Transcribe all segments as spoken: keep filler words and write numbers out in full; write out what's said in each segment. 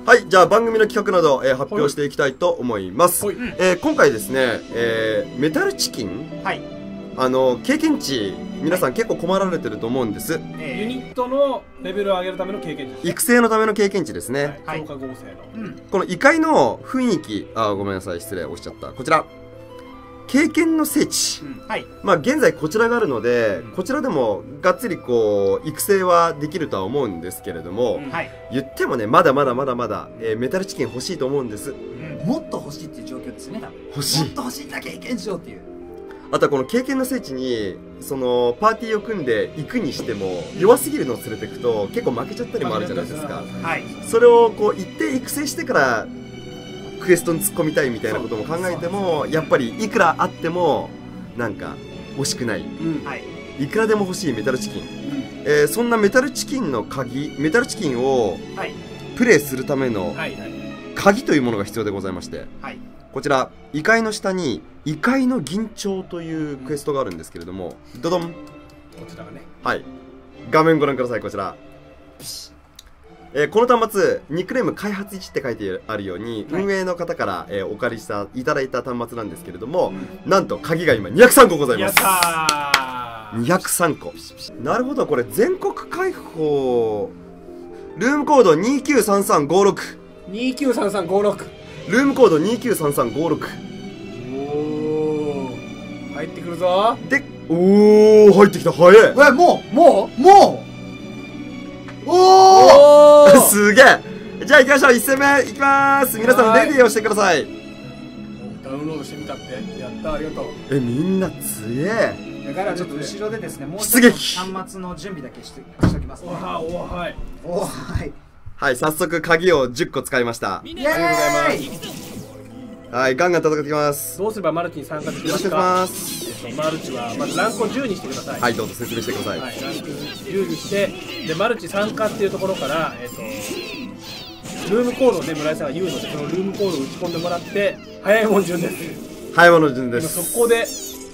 はい、じゃあ番組の企画など、えー、発表していきたいと思います。はい、えー、今回ですね、えー、メタルチキン、はい、あの経験値皆さん結構困られてると思うんです。 えー、ユニットのレベルを上げるための経験値です、ね、 育成のための経験値ですね。 はい、強化合成の、うん、 この異界の雰囲気、あ、ごめんなさい、失礼、押しちゃった。こちら経験の聖地、うん、はい、まあ現在こちらがあるので、うん、こちらでもがっつりこう育成はできるとは思うんですけれども、うん、言ってもね、まだまだまだまだ、えー、メタルチキン欲しいと思うんです、うん、 もっと欲しいっていう状況ですね。 欲しい、 もっと欲しいんだ、経験値をっていう。 あとはこの経験の聖地にそのパーティーを組んで行くにしても、弱すぎるのを連れていくと結構負けちゃったりもあるじゃないですか。はい、それをこう一定育成してからクエストに突っ込みたいみたいなことも考えても、やっぱりいくらあってもなんか惜しくない、うん、いくらでも欲しいメタルチキン、うん、えー、そんなメタルチキンの鍵、メタルチキンをプレイするための鍵というものが必要でございまして、はい、こちら異界の下に異界の銀蝶というクエストがあるんですけれども、ドドン、こちらがね、 はい、画面ご覧ください。こちら、えー、この端末ニックネーム開発いちって書いてあるように、はい、運営の方から、えー、お借りしたいただいた端末なんですけれども、うん、なんと鍵が今にひゃくさんこございます。にひゃくさんこ。なるほど、これ全国開放、ルームコードにきゅうさんさんごろく、 にきゅうさんさんごろく、 ルームコードにきゅうさんさんごろく、 おー、入ってくるぞ。 で、おー、入ってきた。早い。 え、もうもうもうおおすげえ。じゃあ行きましょう。いち戦目行きまーす。皆さんレディーをしてください。 ダウンロードしてみたって。やった、ありがとう。 え、みんな強え。 だからちょっと後ろでですね、もう一つ端末の準備だけしておきますね。 おはおはいおはいはい、早速鍵をじゅっこ使いました。 イエーイ。ありがとうございます。 はい、ガンガン戦ってきます。 どうすればマルチに参加できますか。 ます。 マルチはまずランクをじゅうにしてください。 はい、どうぞ説明してください。 はい、ランクじゅうにして、でマルチ参加っていうところから、えっとルームコードをね、村井さんが言うので、そのルームコードを打ち込んでもらって、早いもん順です。 早いもの順です。 速攻で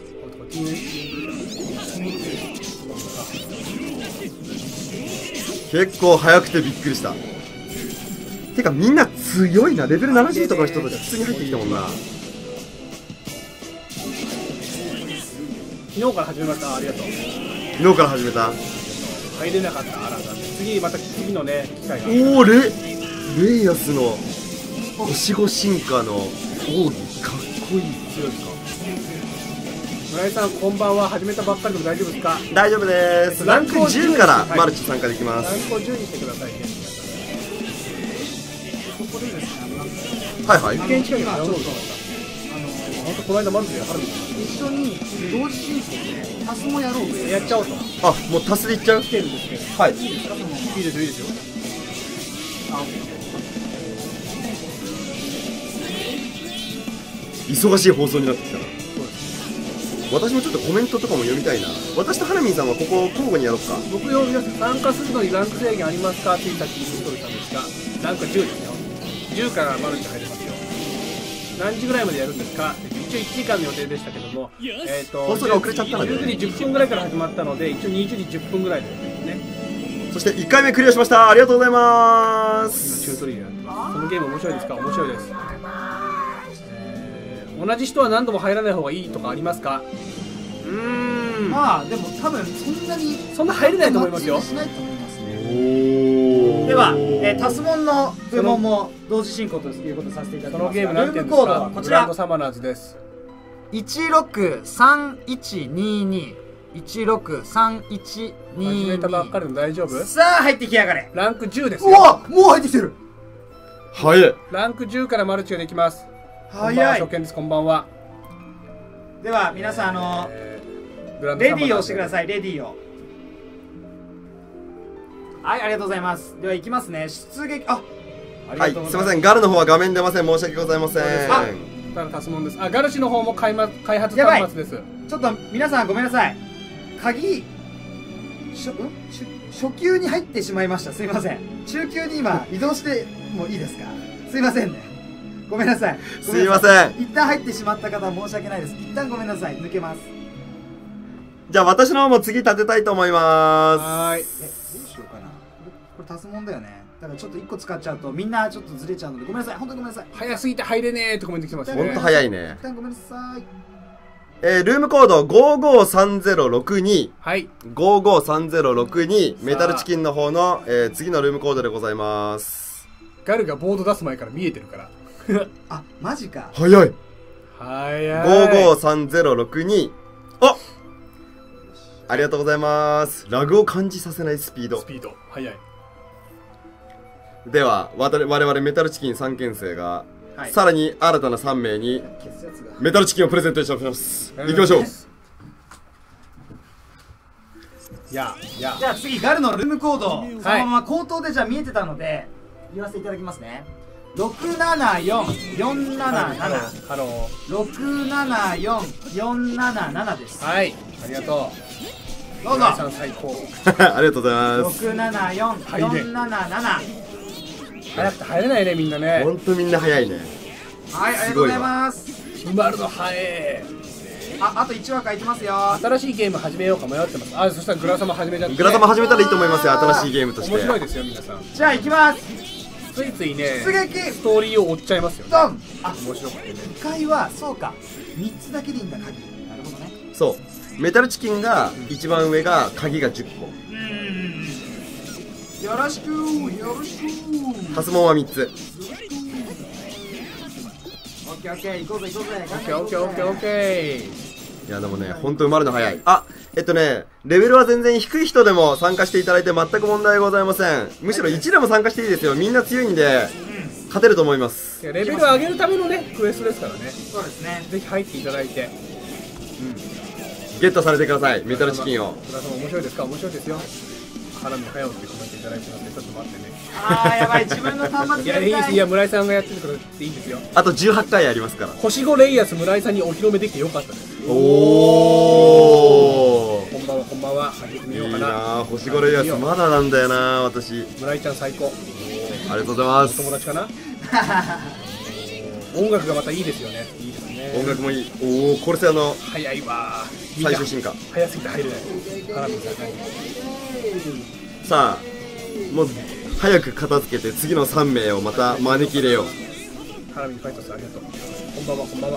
結構早くてびっくりした。てかみんな強いな。レベルななじゅうとかの人たち普通に入ってきたもんな。 昨日から始めました。ありがとう。 昨日から始めた。 入れなかった。あら、次また次のね機会が。 おお、レレイヤスの星5進化の奥義、かっこいい。 強いですか。村井さん、こんばんは。始めたばっかりでも大丈夫ですか。 大丈夫です。ランクじゅうからマルチ参加できます。 ランクをじゅうにしてくださいね。 はいはい。 一見近いからどうぞ。本当この間マルチでやるんです。 一緒に同時進行でタスもやろうぜ。 やっちゃおうと。 あ、もうタスでいっちゃう。 来てるんですけど。 はい。 いいですか。いいですよ、いいですよ。 忙しい放送になってきたな。私もちょっとコメントとかも読みたいな。私とハナミンさんはここ交互にやろうか。 僕よ、皆さん参加するのにランク制限ありますかって言ったら聞いておいたんですが、ランクじゅうですよ。じゅうからマルチ入れますよ。何時ぐらいまでやるんですか。一応いちじかんの予定でしたけども、えっと放送が遅れちゃったので、 じゅうくじじゅっぷんぐらいから始まったので、一応にじゅうじじゅっぷんぐらいでですね。 そしていっかいめクリアしました。ありがとうございます。 今チュートリアルやってます。このゲーム面白いですか。面白いです。えー、同じ人は何度も入らない方がいいとかありますか。うーん、 まあでも多分そんなにそんな入れないと思いますよ。 では、えー、タスモンの部門も同時進行ということをさせていただきます。 そのゲームなんていうんですか。ルームコードはこちら。グランドサマナーズです。 いちろくさんいちにに いちろくさんいちにに。 始めたばっかりの大丈夫？ さあ入ってきやがれ。 ランクじゅうですよ。 うわ、もう入ってきてる。 早い。 ランクじゅうからマルチができます。 早い。 初見です。こんばんは。 では皆さん、あのー、レディーをしてください。レディーを。はい、ありがとうございます。では行きますね。出撃。あ、 はい、すみません。ガルの方は画面出ません。申し訳ございません。 あ、ただタスモンです。あ、ガル氏の方も開発開発端末です。 ちょっと皆さんごめんなさい。鍵しょん初級に入ってしまいました。すみません。中級に今移動してもいいですか。すいませんね。ごめんなさい。 すいません。 一旦入ってしまった方は申し訳ないです。一旦ごめんなさい。抜けます。 じゃあ私の方も次立てたいと思います。 はい。 え、どうしようかな。 これ足すもんだよね。だからちょっといっこ使っちゃうとみんなちょっとずれちゃうのでごめんなさい、本当にごめんなさい。 早すぎて入れねえってコメント来てますね。 ほんと早いね。 一旦ごめんなさい。 えー、ルームコードごごさんぜろろくに、 はい、 ごごさんぜろろくにメタルチキンの方の、えー、次のルームコードでございます。 ガルがボード出す前から見えてるからあ、マジか。 早い。 早い。 ごごさんぜろろくに、あ、ありがとうございます。ラグを感じさせないスピード。 スピード早い。 では我々メタルチキンさんけん生が、はい、さらに新たなさんめいにメタルチキンをプレゼントしておきます。いきましょう。 いやいや、 じゃあ次ガルのルームコード、はい、そのまま口頭でじゃあ見えてたので言わせていただきますね。ろくななよんよんなななな、 ハローろくななよんよんななななです。 はい、ありがとう。どうぞ。さん最高ありがとうございます。 ろくななよんよんなななな。 早くて入れないね、みんなね。 ほんとみんな早いね。 はい、ありがとうございます。 埋まるの早い。 あ、あといちわ書いてますよ。 新しいゲーム始めようか迷ってます。あ、そしたらグラサマ始めちゃって。 グラサマ始めたらいいと思いますよ、新しいゲームとして。 面白いですよ、皆さん。 じゃあ行きます。 ついついね、 出撃ストーリーを追っちゃいますよね。 ドン。あ、 面白くてね。 いっかいはそうか、みっつだけでいいんだ、鍵。なるほどね。 そう、メタルチキンが一番上が鍵がじゅっこ。 うん、よろしくよろしく。 ハスモンはみっつ。 オッケーオッケー、行こうぜ行こうぜ。 オッケーオッケーオッケーオッケー。 いやでもね、ほんと埋まるの早い。あ、えっとね、レベルは全然低い人でも参加していただいて全く問題ございません。むしろいちでも参加していいですよ。みんな強いんで、勝てると思います。 レベルを上げるためのね、クエストですからね。 そうですね。 ぜひ入っていただいて、うん、 ゲットされてください、メタルチキンを。 皆さん面白いですか？面白いですよ。花見早起きってコメントいただいてますので、ちょっと待ってね。 あー、やばい、自分の端末いや、いいです。いや、村井さんがやってるからっていいんですよ。 あとじゅうはちかいありますから。 星ごレイヤス村井さんにお披露目できてよかったです。 おお。 こんばんは、こんばんは。始めようかな。 いいなぁ、星ごレイヤスまだなんだよな私。 村井ちゃん最高。 ありがとうございます。 友達かな。音楽がまたいいですよね。いいですね。 音楽もいい。おお、これさ、あの早いわ。 最終進化。 早すぎて入れない。花見さん。 さあ、もう早く片付けて次のさんめいをまた招き入れよう。 花見ファイトさんありがとう。こんばんは、こんばんは。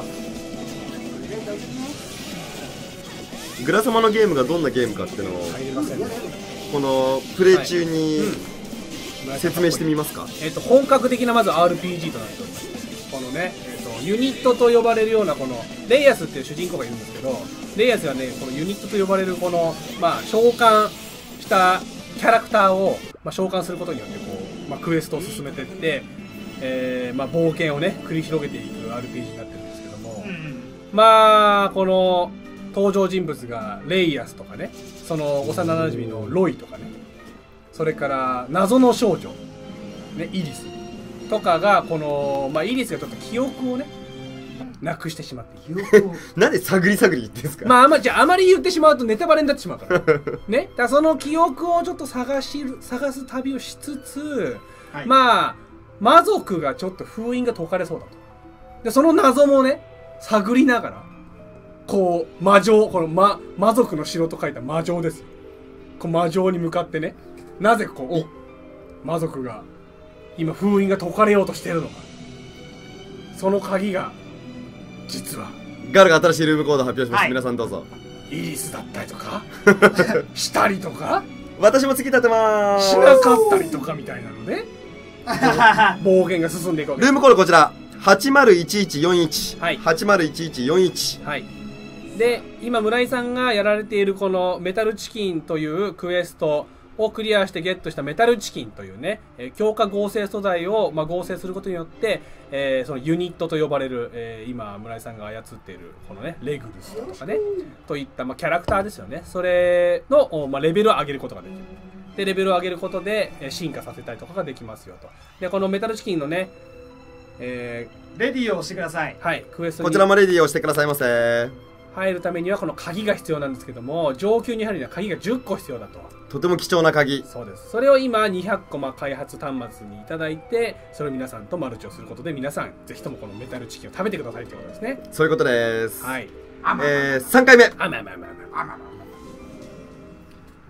グラサマのゲームがどんなゲームかっていうのを入りませんね。 このプレイ中に、はい、説明してみますか。 えっと本格的なまず アールピージー となっております。このね、えっとユニットと呼ばれるようなこのレイヤスっていう主人公がいるんですけど、レイヤスがねこのユニットと呼ばれるこのまあ召喚したキャラクターを、まあ、召喚することによってこう、まあ、クエストを進めていって、えーまあ、冒険をね繰り広げていく アールピージー になってるんですけども、うん、まあこの登場人物がレイヤスとかね、その幼なじみのロイとかね、それから謎の少女、ね、イリスとかがこの、まあ、イリスがちょっと記憶をねなくしてしまっている。 なんで探り探り言ってんですか。 まああまじゃああまり言ってしまうとネタバレになってしまうからね。だからその記憶をちょっと探し探す旅をしつつ、はい、まあ魔族がちょっと封印が解かれそうだと。でその謎もね探りながらこう魔城、この魔魔族の城と書いた魔城ですよ。こう魔城に向かってね、なぜこうお魔族が今封印が解かれようとしているのか、その鍵が実はガルが新しいルームコード発表します、はい、皆さんどうぞ。 イリスだったりとかしたりとか私も次立てまーす。 しなかったりとかみたいなのね暴言が進んでいくわけルームコードこちらはちまるいちいちよんいち、 はい、 はちまるいちいちよんいち、 はい。で今村井さんがやられているこのメタルチキンというクエストをクリアしてゲットしたメタルチキンというね、えー、強化合成素材を、まあ、合成することによって、えー、そのユニットと呼ばれる、えー、今村井さんが操っているこのねレグルスとかねといった、まあ、キャラクターですよね。それの、まあ、レベルを上げることができる。でレベルを上げることで、えー、進化させたりとかができますよと。でこのメタルチキンのね、えー、レディーを押してください。 はい、クエストにこちらもレディーを押してくださいませ。 入るためにはこの鍵が必要なんですけども、上級に入るには鍵がじゅっこ必要だと。 とても貴重な鍵。 そうです。それを今にひゃっこま開発端末にいただいて、それを皆さんとマルチをすることで、皆さんぜひともこのメタルチキンを食べてくださいということですね。 そういうことです。 はい。 えー、さんかいめ。 あまあまあまあまあまあまあ。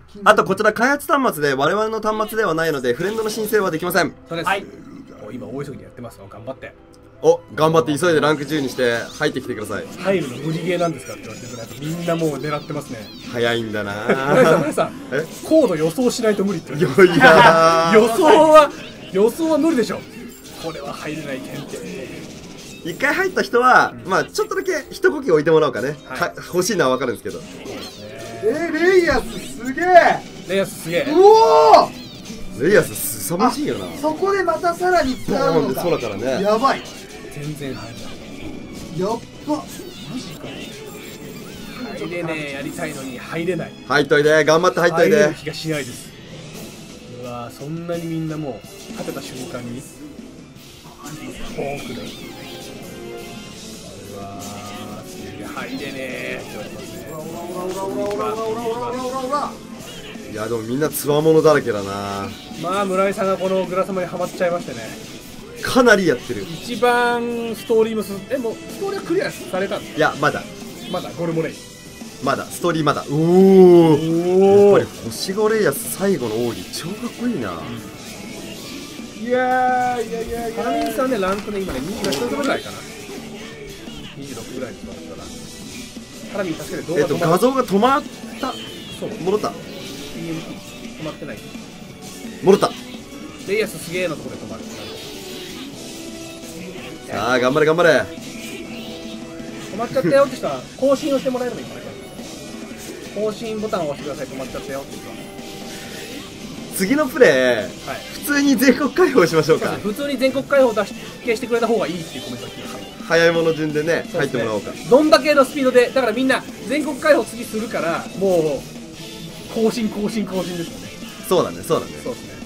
あとこちら開発端末で我々の端末ではないのでフレンドの申請はできません。 そうです。はい。今大急ぎでやってますよ。頑張って。 お、頑張って急いでランクじゅうにして入ってきてください。 入るの無理ゲーなんですかって言われてくれて、みんなもう狙ってますね。 早いんだなぁ。皆さん、コード予想しないと無理って言われて。 いや予想は予想は無理でしょ。これは入れない検定。 一回入った人は、うん、まあちょっとだけ一呼吸置いてもらおうかね。はい、欲しいのは分かるんですけど。 えー、レイアスすげえ。 レイアスすげえ。 うおー。レイアスすさまじいよな。 そこでまたさらに使うのか。 そうだからね。 やばい。 全然入らない。 やっば。マジか。 入れねえ、やりたいのに入れない。 入っといて、頑張って入っといて。 入れる気がしないです。うわー、そんなにみんなもう立てた瞬間にフォークで。うわー、すげえ入れねえって言われますね。 いやでもみんなつわものだらけだな。 まあ村井さんがこのグラサマにハマっちゃいましてね。 かなりやってる。 一番ストーリーもすえもうストーリーはクリアされたんですか。 いやまだまだゴルモレイまだストーリーまだ。おおやっぱり星5レイヤス最後の奥義超かっこいいな、うん、 いやーいやいやいやハラミンさんねランクで今ねにじゅうろくぐらいかな。にじゅうろくぐらいに座ったらハラミン助けて動画えっと画像が止まった。 そう戻った。 ティーエムティー 止まってない。 戻った。 レイヤスすげーのところで止まる。 さあ頑張れ頑張れ。 止まっちゃったよって人は更新をしてもらえればいいから更新ボタンを押してください。止まっちゃったよって人は次のプレイ、はい、普通に全国開放しましょうか。 普通に全国開放出ししてくれた方がいいっていうコメントが来ました。 早いもの順でね入ってもらおうか。 どんだけのスピードでだからみんな全国開放次するからもう更新更新更新ですよね。 そうだねそうだね。 そうですね。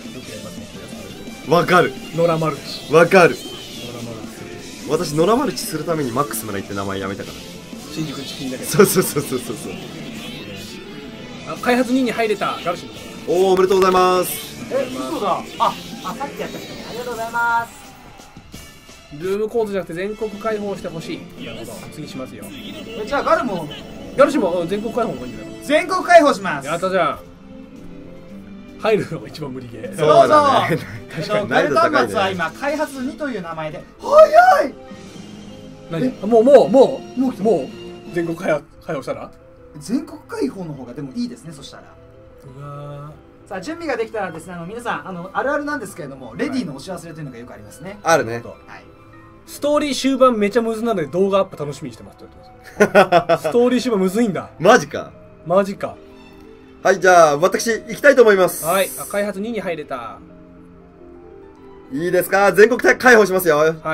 わかる。 ノラマルチわかる。私ノラマルチするためにマックス村井って名前やめたから。 新宿チキンだけど。 そうそうそうそうそうそう。 あ開発にに入れたガルシム。 おおおめでとうございます。 え嘘だ。ああさっきやった人ありがとうございます。 ルームコードじゃなくて全国開放してほしい。なるほど次しますよ。 えじゃあガルもガルシムも全国開放もいいんだよ。 全国開放します。 やったじゃん。入るのが一番無理ゲー。 そうそう確かにガル端末は今開発にという名前で早い。 何もうもうもうもうもう全国開放開放したら全国開放の方がでもいいですね。そしたらうわさあ準備ができたらですね、あの皆さんあのあるあるなんですけれども、レディーの押し忘れというのがよくありますね。 あるね。 はい。 ストーリー終盤めちゃむずなので動画アップ楽しみにしてますって言ってます。ストーリー終盤むずいんだ。 マジか。 マジか。 はいじゃあ私行きたいと思います。 はい開発にに入れた。 いいですか。全国開放しますよ。 はい。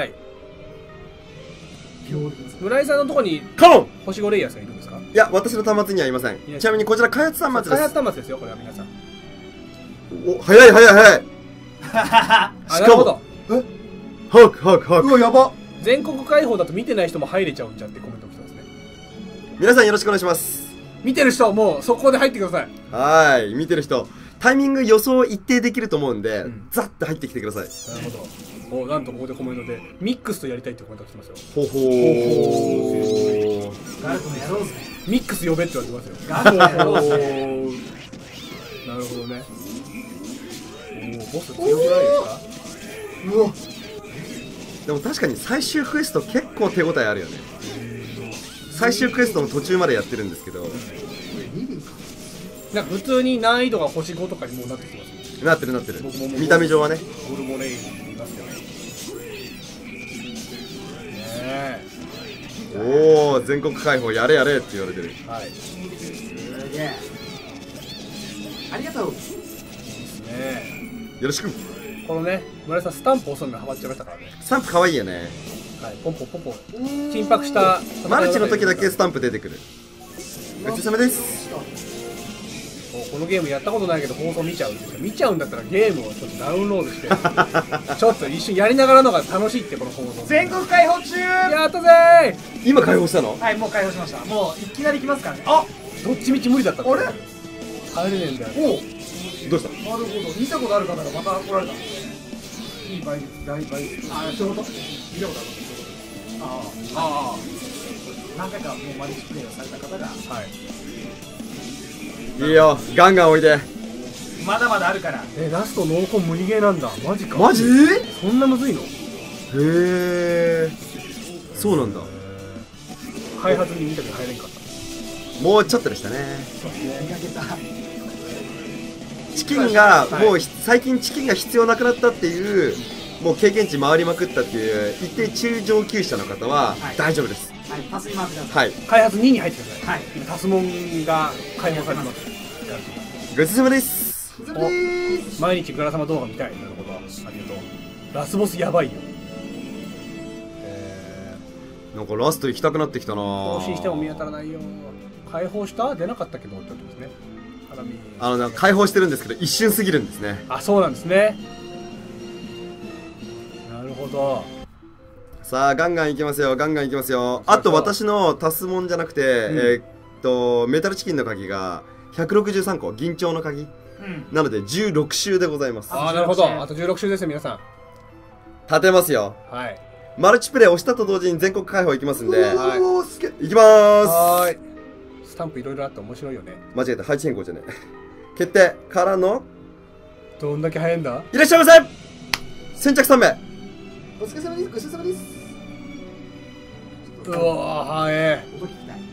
村井さんのところにカモン星ごレイヤーがいるんですか。 いや私の端末にはいません。ちなみにこちら開発端末です。 開発端末ですよこれは皆さん。 お早い早い早い。 あなるほど。 えハクハクハク。 うわやば。 全国開放だと見てない人も入れちゃうんじゃってコメント来てますね。 皆さんよろしくお願いします。 見てる人もう速攻で入ってください。 はい見てる人タイミング予想一定できると思うんで、うん、ザッと入ってきてください。 なるほど。おなんとここでコメントでミックスとやりたいってコメントが来てますよ。 ほほーガルトもやろうぜ。 ミックス呼べって言われてますよ。 ガルトやろうぜ。 なるほどね。おおボス強くないですか。 うわでも確かに最終クエスト結構手応えあるよね。最終クエストの途中までやってるんですけど、 なんか普通に難易度が星ごとかにもうなってきてます。 なってるなってる。見た目上はね。 ゴルモレイにいますよね。ねおお全国開放やれやれって言われてる。 はい。 すげえ。ありがとう。いいですね。 よろしく。 このね村井さんスタンプ押すのにハマっちゃいましたからね。 スタンプ可愛いよね。 はい、ポンポンポンポン緊迫したマルチの時だけスタンプ出てくる。ごちそうさまです。 このゲームやったことないけど放送見ちゃうんですよ。見ちゃうんだったらゲームをちょっとダウンロードしてちょっと一瞬やりながらのが楽しいってこの放送。 全国開放中。 やったぜー。今開放したの。 はいもう開放しました。もういきなり来ますからね。あどっちみち無理だった。 あれ入れねえんだよ。 おどうした。 なるほど見たことある方がまた来られた。いい倍倍倍あそういうこと見たことある。あああ何回かもうマルチプレイをされた方が、はい、 いいよ、ガンガンおいで。 まだまだあるから。 え、ラスト濃厚無理ゲーなんだ。マジか。 マジ？ そんなむずいの？へえ、そうなんだ。 開発にインタビュー入れんかった。 もうちょっとでしたね。 見かけた。 チキンがもう最近チキンが必要なくなったっていう、もう経験値回りまくったっていう一定中上級者の方は大丈夫です。 はい、パスに回ってください。 はい。 開発にに入ってください。 はい。 今タスモンが開放されてます。 ごちそうさまです。 お、毎日グラ様動画見たい。なるほど。ありがとう。ラスボスやばいよ。 えー、なんかラスト行きたくなってきたな。 更新しても見当たらないよ。開放した出なかったけどってことですね。 あのなんか開放してるんですけど一瞬すぎるんですね。 あ、そうなんですね。なるほど。 さあガンガンいきますよ、ガンガンいきますよ。あと私のタスモンじゃなくて、うん、えー、っとメタルチキンの鍵がひゃくろくじゅうさんこ、銀蝶の鍵、うん、なのでじゅうろく周でございます。 ああ、なるほど。あとじゅうろく周ですよ皆さん。 立てますよ。 はい。 マルチプレイ押したと同時に全国開放いきますんで、はい、いきまーす。 はい。スタンプいろいろあって面白いよね。 間違えた、配置変更じゃねえ。決定からのどんだけ早いんだ。 いらっしゃいませ。先着さんめい。 お疲れ様です。ごちそうさまです。 うわー、早い。 音聞きたい。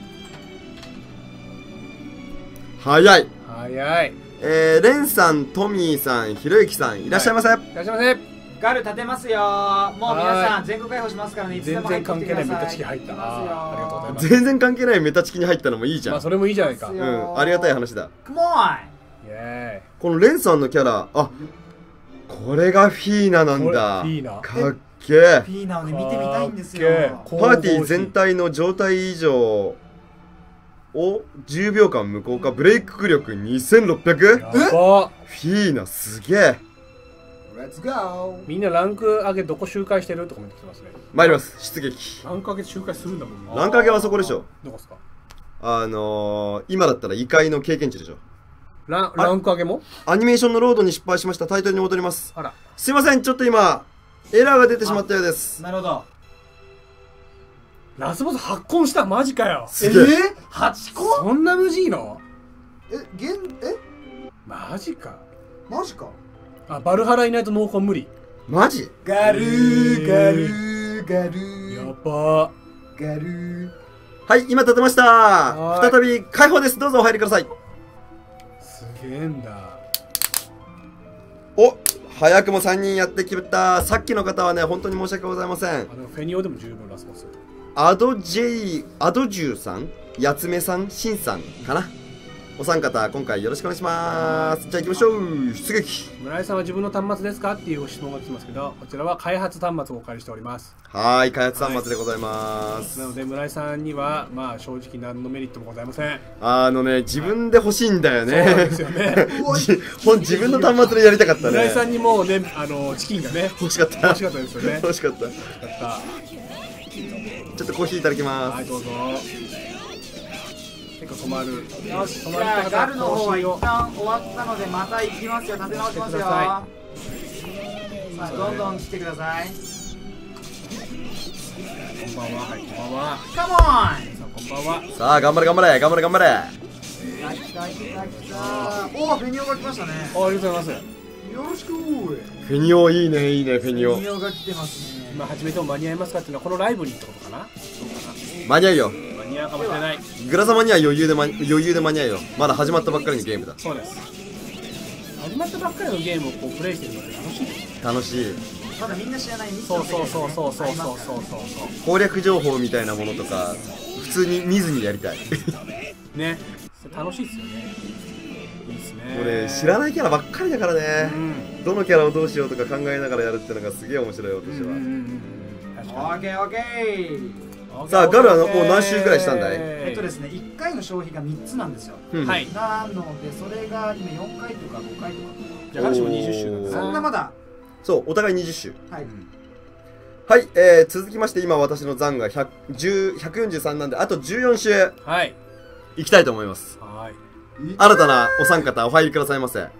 早い。 早い。 えー、レンさん、トミーさん、ひろゆきさん、いらっしゃいませ。はい、 いらっしゃいませ。 ガル立てますよ。もう皆さん全国開放しますからね。いつでも入ってきてください。 全然関係ないメタチキ入った。ありがとうございます。 全然関係ないメタチキに入ったのもいいじゃん。 まあそれもいいじゃないか。 うん、ありがたい話だ。 Come on。 イエーイ。 このレンさんのキャラ、あ、これがフィーナなんだ。 フィーナ。 かっけー。 フィーナをね見てみたいんですよ。 パーティー全体の状態異常をじゅうびょうかん無効化、ブレイク力にせんろっぴゃく。 やば。 フィーナすげえ。 Let's go。 みんなランク上げどこ周回してるとコメント来てますね。 参ります。出撃。 ランク上げ周回するんだもんな。 ランク上げはそこでしょ。 どこですか。 あのー、今だったら異界の経験値でしょ。 ラン、ランク上げもアニメーションのロードに失敗しました。タイトルに戻ります。 あら。 すいません、ちょっと今エラーが出てしまったようです。 なるほど。 ラスボス発根した。マジかよ。 えー、 はちこそんな無事いの。 え、現、えマジか。 マジか。 あ、バルハラいないと濃厚無理。 マジ？ ガルーガルーガルー。 やばー。ガルー。 はい、今立てました。再び開放です。どうぞお入りください。 すげえんだ。 お、早くもさんにんやってきた。さっきの方はね、本当に申し訳ございません。あのフェニオでも十分ラスボス。 アドジェイ、アドジューさん、やつめさん、シンさんかな。お三方、今回よろしくお願いします。じゃあ行きましょう。出撃。 村井さんは自分の端末ですかっていうご質問が来てますけど、こちらは開発端末をお借りしております。 はい、開発端末でございます。 なので村井さんにはまあ正直何のメリットもございません。 あのね、自分で欲しいんだよね。 そうなんですよね。 自分の端末でやりたかったね。 村井さんにもね、あのチキンがね欲しかった。 欲しかったですよね。 欲しかった。 欲しかった。 ちょっとコーヒーいただきます。 はい、どうぞ。結構止まる。 よし、じゃあガルの方は一旦終わったのでまた行きますよ。立て直しますよ。さあどんどん来てください。 こんばんは。はい、こんばんは。 カモン。さあこんばんは。 さあ頑張れ頑張れ頑張れ頑張れ。 来た来た来た。おお、フェニオが来ましたね。 ありがとうございます。 よろしく。 フェニオいいねいいねフェニオ。 フェニオが来てますね。 今始めても間に合いますかっていうのはこのライブにってことかな。そうかな。 間に合うよ。 間に合うかもしれない。 グラ様には余裕で、ま、余裕で間に合うよ。まだ始まったばっかりのゲームだ。 そうです。始まったばっかりのゲームをこうプレイしてるのって楽しいです。 楽しい。 まだみんな知らないミスそうそうそうそうそうそうそうそう。 攻略情報みたいなものとか普通に見ずにやりたい。 ね。楽しいっすよね。いいっすね。 俺知らないキャラばっかりだからね。うん、どのキャラをどうしようとか考えながらやるってのがすげえ面白い私は。 オーケーオーケー。さあガルはもう何周ぐらいしたんだい？ えっとですね、いっかいの消費がみっつなんですよ。はい。なのでそれが今よんかいとかごかいとか。 じゃあガルシもにじゅっ周なんだ。 そんなまだ。 そう、お互いにじゅっ周。 はい。 はい、えー、続きまして今私の残がひゃくよんじゅうさんなんであとじゅうよん周。はい。いきたいと思います。はい。新たなお三方お入りくださいませ。はい。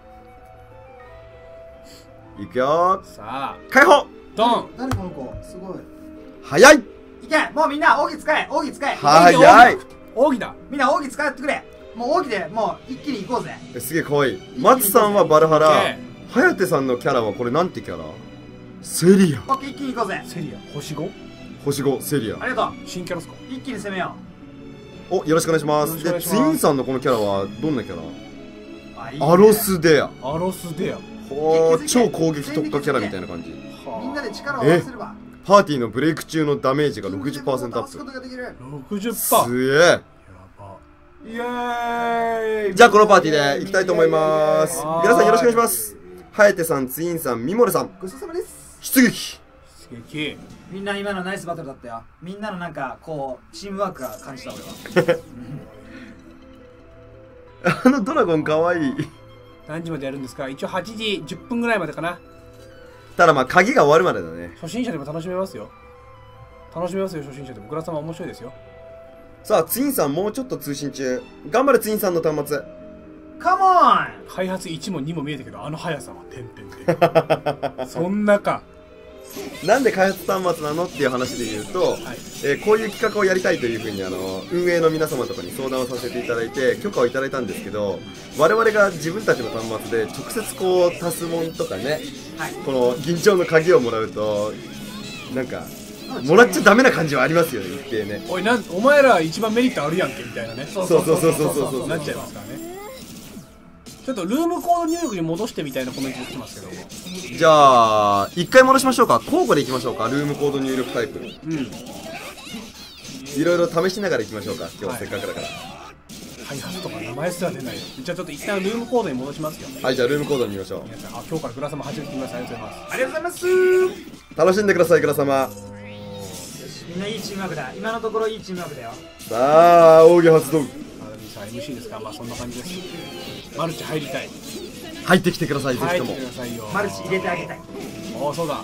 いくよー。さあ。開放。 ドン。誰この子。すごい。 早い。 いけ。もうみんな奥義使え。奥義使え。 早い。 奥義だ。 みんな奥義使ってくれ。 もう大きでもう一気に行こうぜ。 えすげえかわいい。松さんはバルハラ、颯さんのキャラはこれなんてキャラ？セリア。 オッケー、一気に行こうぜ。 セリア星 ご？ 星ごセリア。 ありがとう。 新キャラっすか？ 一気に攻めよお、よろしくお願いします。で、ツインさんのこのキャラはどんなキャラ？ う。あ、いいね。 アロスデア。 アロスデア。 ほー、超攻撃特化キャラみたいな感じ。 みんなで力を合わせればパーティーのブレイク中のダメージが ろくじゅっパーセント アップ。 ろくじゅっパーセント。 すげえ。 やば。イエーイ。 じゃあこのパーティーで行きたいと思います。皆さんよろしくお願いします。颯さん、ツインさん、ミモルさん、 ごちそうさまです。 出撃。 出撃。 みんな今のナイスバトルだったよ。みんなのなんかこうチームワークが感じた俺は。 あのドラゴンかわいい。 何時までやるんですか？一応はちじじゅっぷんぐらいまでかな。 ただまあ鍵が終わるまでだね。 初心者でも楽しめますよ。楽しめますよ、初心者でも。グラ様面白いですよ。 さあ、ツインさんもうちょっと通信中。頑張れツインさんの端末。 カモン。 開発いちもにも見えたけど、あの速さは点々で。そんなか。 なんで開発端末なのっていう話で言うと、はい、えー、こういう企画をやりたいというふうにあの運営の皆様とかに相談をさせていただいて許可をいただいたんですけど、我々が自分たちの端末で直接こう足すもんとかね、はい、この銀杏の鍵をもらうとなんかもらっちゃダメな感じはありますよね、一定ね。 おい、なんお前ら一番メリットあるやんけみたいなね。 そうそうそうそうそうそうそうなっちゃいますからね。ちょっとルームコード入力に戻してみたいなコメント来てますけども。 じゃあ一回戻しましょうか。交互でいきましょうか。ルームコード入力タイプ。うん。いろいろ試しながらいきましょうか。今日はせっかくだから。 開発とか名前すら出ないよ。じゃあちょっと一旦ルームコードに戻しますよ。 はい、じゃあルームコードに見ましょう。 皆さん、あ、今日からグラ様始めてみます。ありがとうございます。 ありがとうございます。 楽しんでください、グラ様。 みんないいチームワークだ。今のところいいチームワークだよ。 さあ、奥義発動。 さあ エムシー ですか。まあそんな感じです。マルチ入りたい。 入ってきてください、ぜひとも。 マルチ入れてあげたい。 おお、そうだ。うん、さ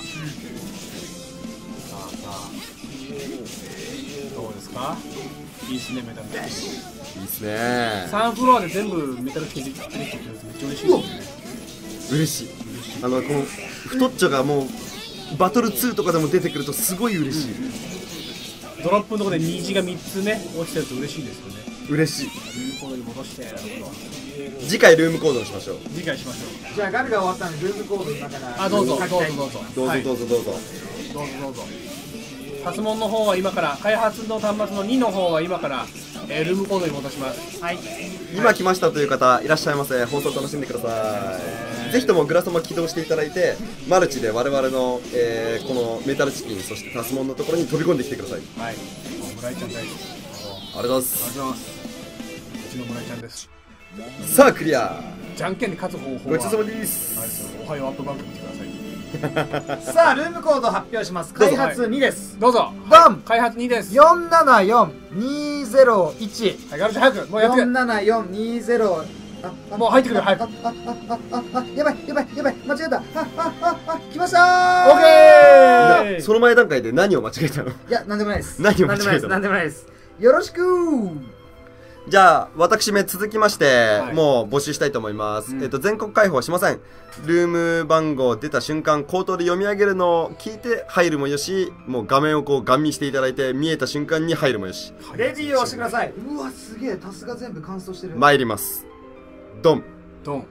あさあ、どうですか。いいっすね、メタルチキン。 いいっすね。 さんフロアで全部メタルチキンできてるってめっちゃ嬉しいですね。 嬉しい。あのこの太っちょがもうバトルツーとかでも出てくるとすごい嬉しい。 うん、ドロップのところで虹がみっつね落ちてると嬉しいですよね。 嬉しい。 ルームコードに戻して。 次回ルームコードにしましょう。 次回しましょう。 じゃあガルが終わったんでルームコード今からあ、どうぞどうぞどうぞどうぞどうぞどうぞどうぞどうぞどうぞ。発問の方は今から、開発の端末のにの方は今から、えー、ルームコードに戻します。はい。 今来ましたという方いらっしゃいませ。放送楽しんでください。ぜひともグラ様起動していただいてマルチで我々の、えー、このメタルチキンそしてタスモンのところに飛び込んできてください。 はい。村井ちゃん大好き。 ありがとうございます。 ありがとうございます。うちの村井ちゃんです。 さあクリア。 じゃんけんで勝つ方法はごちそうさまです。 おはようアップバンク見てください。 さあルームコード発表します。開発にです。 どうぞ。 バン。 開発にです。 よんななよんにゼロいち。 はい、ガルチ早くもうやってくれ。 よんななよんにゼロ。 もう入ってくる。早く。 あああああやばいやばいやばい間違えた。ああああ来ましたー。 オッケー。 その前段階で何を間違えたの？ いやなんでもないです。 何を間違えたの？ なんでもないです。よろしくー。 じゃあ私め続きまして、はい、もう募集したいと思います、うん、えっと全国開放しません。ルーム番号出た瞬間口頭で読み上げるのを聞いて入るもよし、もう画面をこうガン見していただいて見えた瞬間に入るもよし。 レディーを押してください。うわすげえタスが全部乾燥してる。 参ります。ドンドン。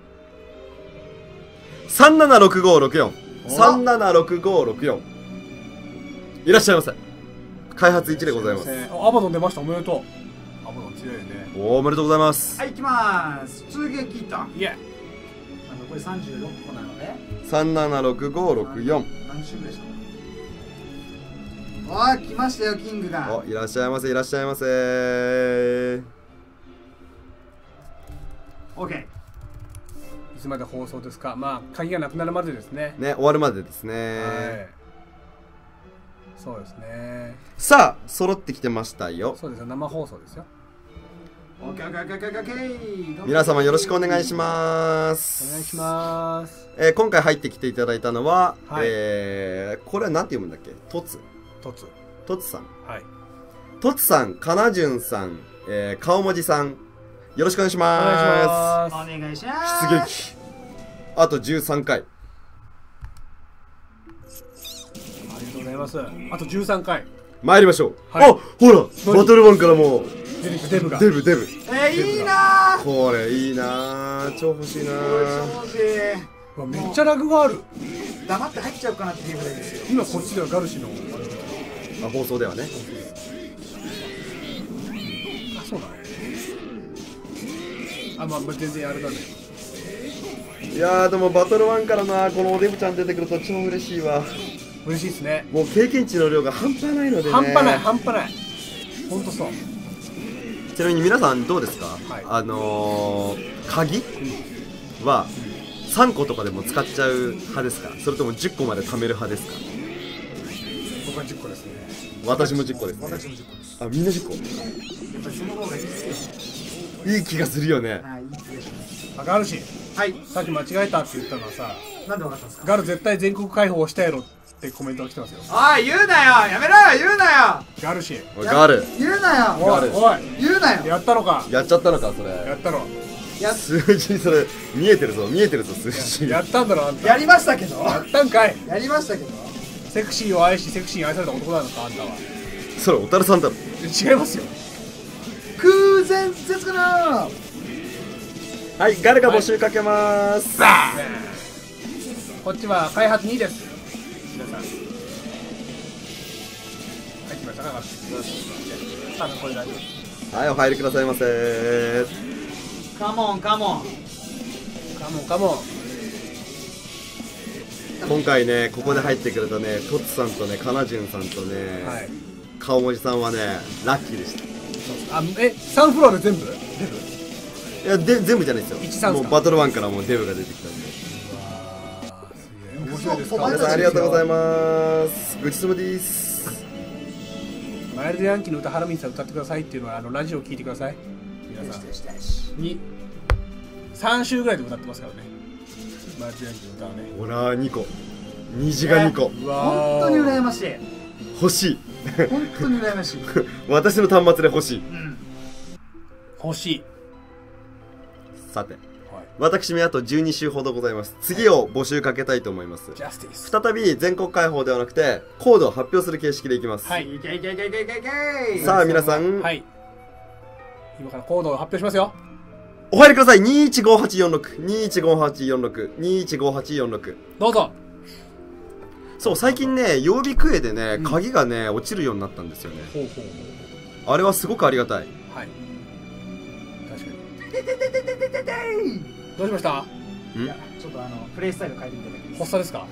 さんななろくごろくよん さんななろくごろくよんいらっしゃいませ。開発いちでございます。 アバドン出ました。おめでとう。アバドン強いよね。 おめでとうございます。 はい、行きまーす。通撃と。 いえ。 残りさんじゅうろっこなので。 さんななろくごろくよん。 何周目でしたか。おー、来ましたよ、キングが。 お、いらっしゃいませ、いらっしゃいませー。 オッケー。 いつまで放送ですか。まあ、鍵がなくなるまでですね。 ね、終わるまでですね。はい。 そうですね。 さあ、揃ってきてましたよ。 そうですよ、生放送ですよ。 皆様よろしくお願いします。 お願いします。 えー、今回入ってきていただいたのは、はい、えー、これは何て読むんだっけ？トツ。 トツ。 トツさん。 はい。 トツさん、かなじゅんさん、えー、顔文字さん、よろしくお願いします。 お願いします。 出撃。あとじゅうさんかい。 ありがとうございます。あとじゅうさんかい。 参りましょう。 はい、 あ、ほら、バトルワンからもう出てくるデブが。 デブデブ。 えー、いいなー。 これいいなー、超欲しいなー。 超欲しい。 うわめっちゃラグがある。 黙って入っちゃうかなっていうぐらいですよ。 今こっちではガルシのあ、放送ではね。 あ、そうなの。あ、まあ全然あれだね。 いやーでもバトルワンからなこのおデブちゃん出てくると超嬉しいわ。 嬉しいですね。 もう経験値の量が半端ないのでね。 半端ない半端ない。ほんとそう。 ちなみに皆さんどうですか、 はい、 あのー、鍵はさんことかでも使っちゃう派ですか、それともじゅっこまで貯める派ですか？ 僕はじゅっこですね。 私もじゅっこですね。 私もじゅっこです。 あ、みんなじゅっこ。 やっぱりその方がいいですよ。 いい気がするよね。 はい、いい気がします。 あ、ガルシ、 はい。 さっき間違えたって言ったのはさ、 なんでわかったんですか？ ガル絶対全国開放したやろってコメントが来てますよ。 おい、言うなよ、やめろよ、言うなよ。 ガルシ、 おいガール言うなよ。 おいおい、 言うなよ。 やったのか。 やっちゃったのかそれ。 やったろ。 や数字それ見えてるぞ見えてるぞ数字。 やったんだろあんた。 やりましたけど。 やったんかい。 やりましたけど。 セクシーを愛しセクシーに愛された男なのかあんたは。 それおたるさんだろ。 違いますよ。 空前絶後の。 はい、ガルが募集かけまーす。 こっちは開発にです。皆さん。はい、来ましたか。あのこれ大丈夫。 はい、お入りくださいませー。 カモンカモン。 カモンカモン。 今回ねここで入ってくるとねトツさんとねカナジュンさんとね、はい、顔文字さんはねラッキーでした。 あ、え、さんフロアで全部？デブ？ いやで全部じゃないですよ。 いちさんもうバトルワンからもうデブが出てきたんで。 面白いですか？ 皆さんありがとうございます。ごちそうさまです。 マイルドヤンキーの歌ハラミンさん歌ってくださいっていうのはあのラジオを聞いてください。皆さんにさん週ぐらいで歌ってますからね。マイルドヤンキーの歌はね。 ほらにこ虹がにこ、 本当に羨ましい。 欲しい。 本当に羨ましい。 私の端末で欲しい、うん、 欲しい。 さて、はい、私めあとじゅうに週ほどございます。次を募集かけたいと思います。 ジャスティス。 再び全国開放ではなくてコードを発表する形式でいきます。 はい。 さあ皆さん、 はい、今からコードを発表しますよ。 お入りください。にいちごはちよんろく にいちごはちよんろく にいちごはちよんろく、 どうぞ。 そう最近ね曜日クエでね、うん、鍵がね落ちるようになったんですよね。ほうほうほう。あれはすごくありがたい。 はい、確かに。どうしました？ いやちょっとあのプレイスタイル変えてみただけです。 発作ですか？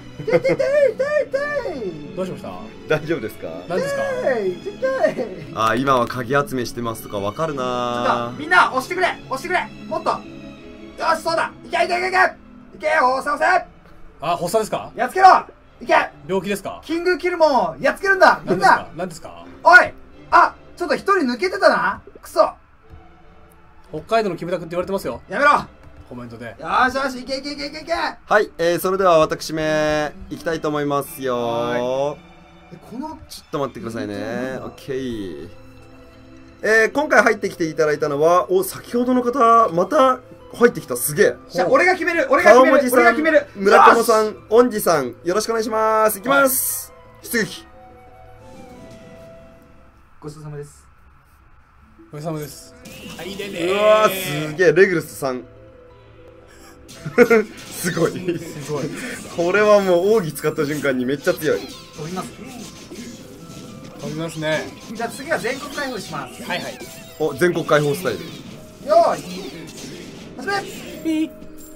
どうしました？ 大丈夫ですか？ 何ですか？ あー今は鍵集めしてますとかわかるなー。 みんな押してくれ押してくれもっと。よしそうだいけいけいけいけいけよ押せ押せ。 あ、発作ですか？ やっつけろいけ。 病気ですか？ キングキルもやっつけるんだみんな。 何ですか？ おいあちょっと一人抜けてたなクソ。 北海道のキムタクって言われてますよ。 やめろコメントで。 よしよしいけいけいけいけいけ。 はい、えー、それでは私めいきたいと思いますよー。 このちょっと待ってくださいね。オッケー。えー、今回入ってきていただいたのはお先ほどの方また入ってきた。すげえ。 じゃあ俺が決める俺が決める俺が決める。 村友さん、恩師さん、よろしくお願いします。いきます。出撃。 ごちそうさまです。 ごちそうさまです。入れねー。 うわーすげえ。レグルスさんすごいすごい。 これはもう奥義使った瞬間にめっちゃ強い。 飛びます飛びますね。 じゃあ次は全国開放します。 はいはい。 お全国開放スタイル。 よーい始め。 ピー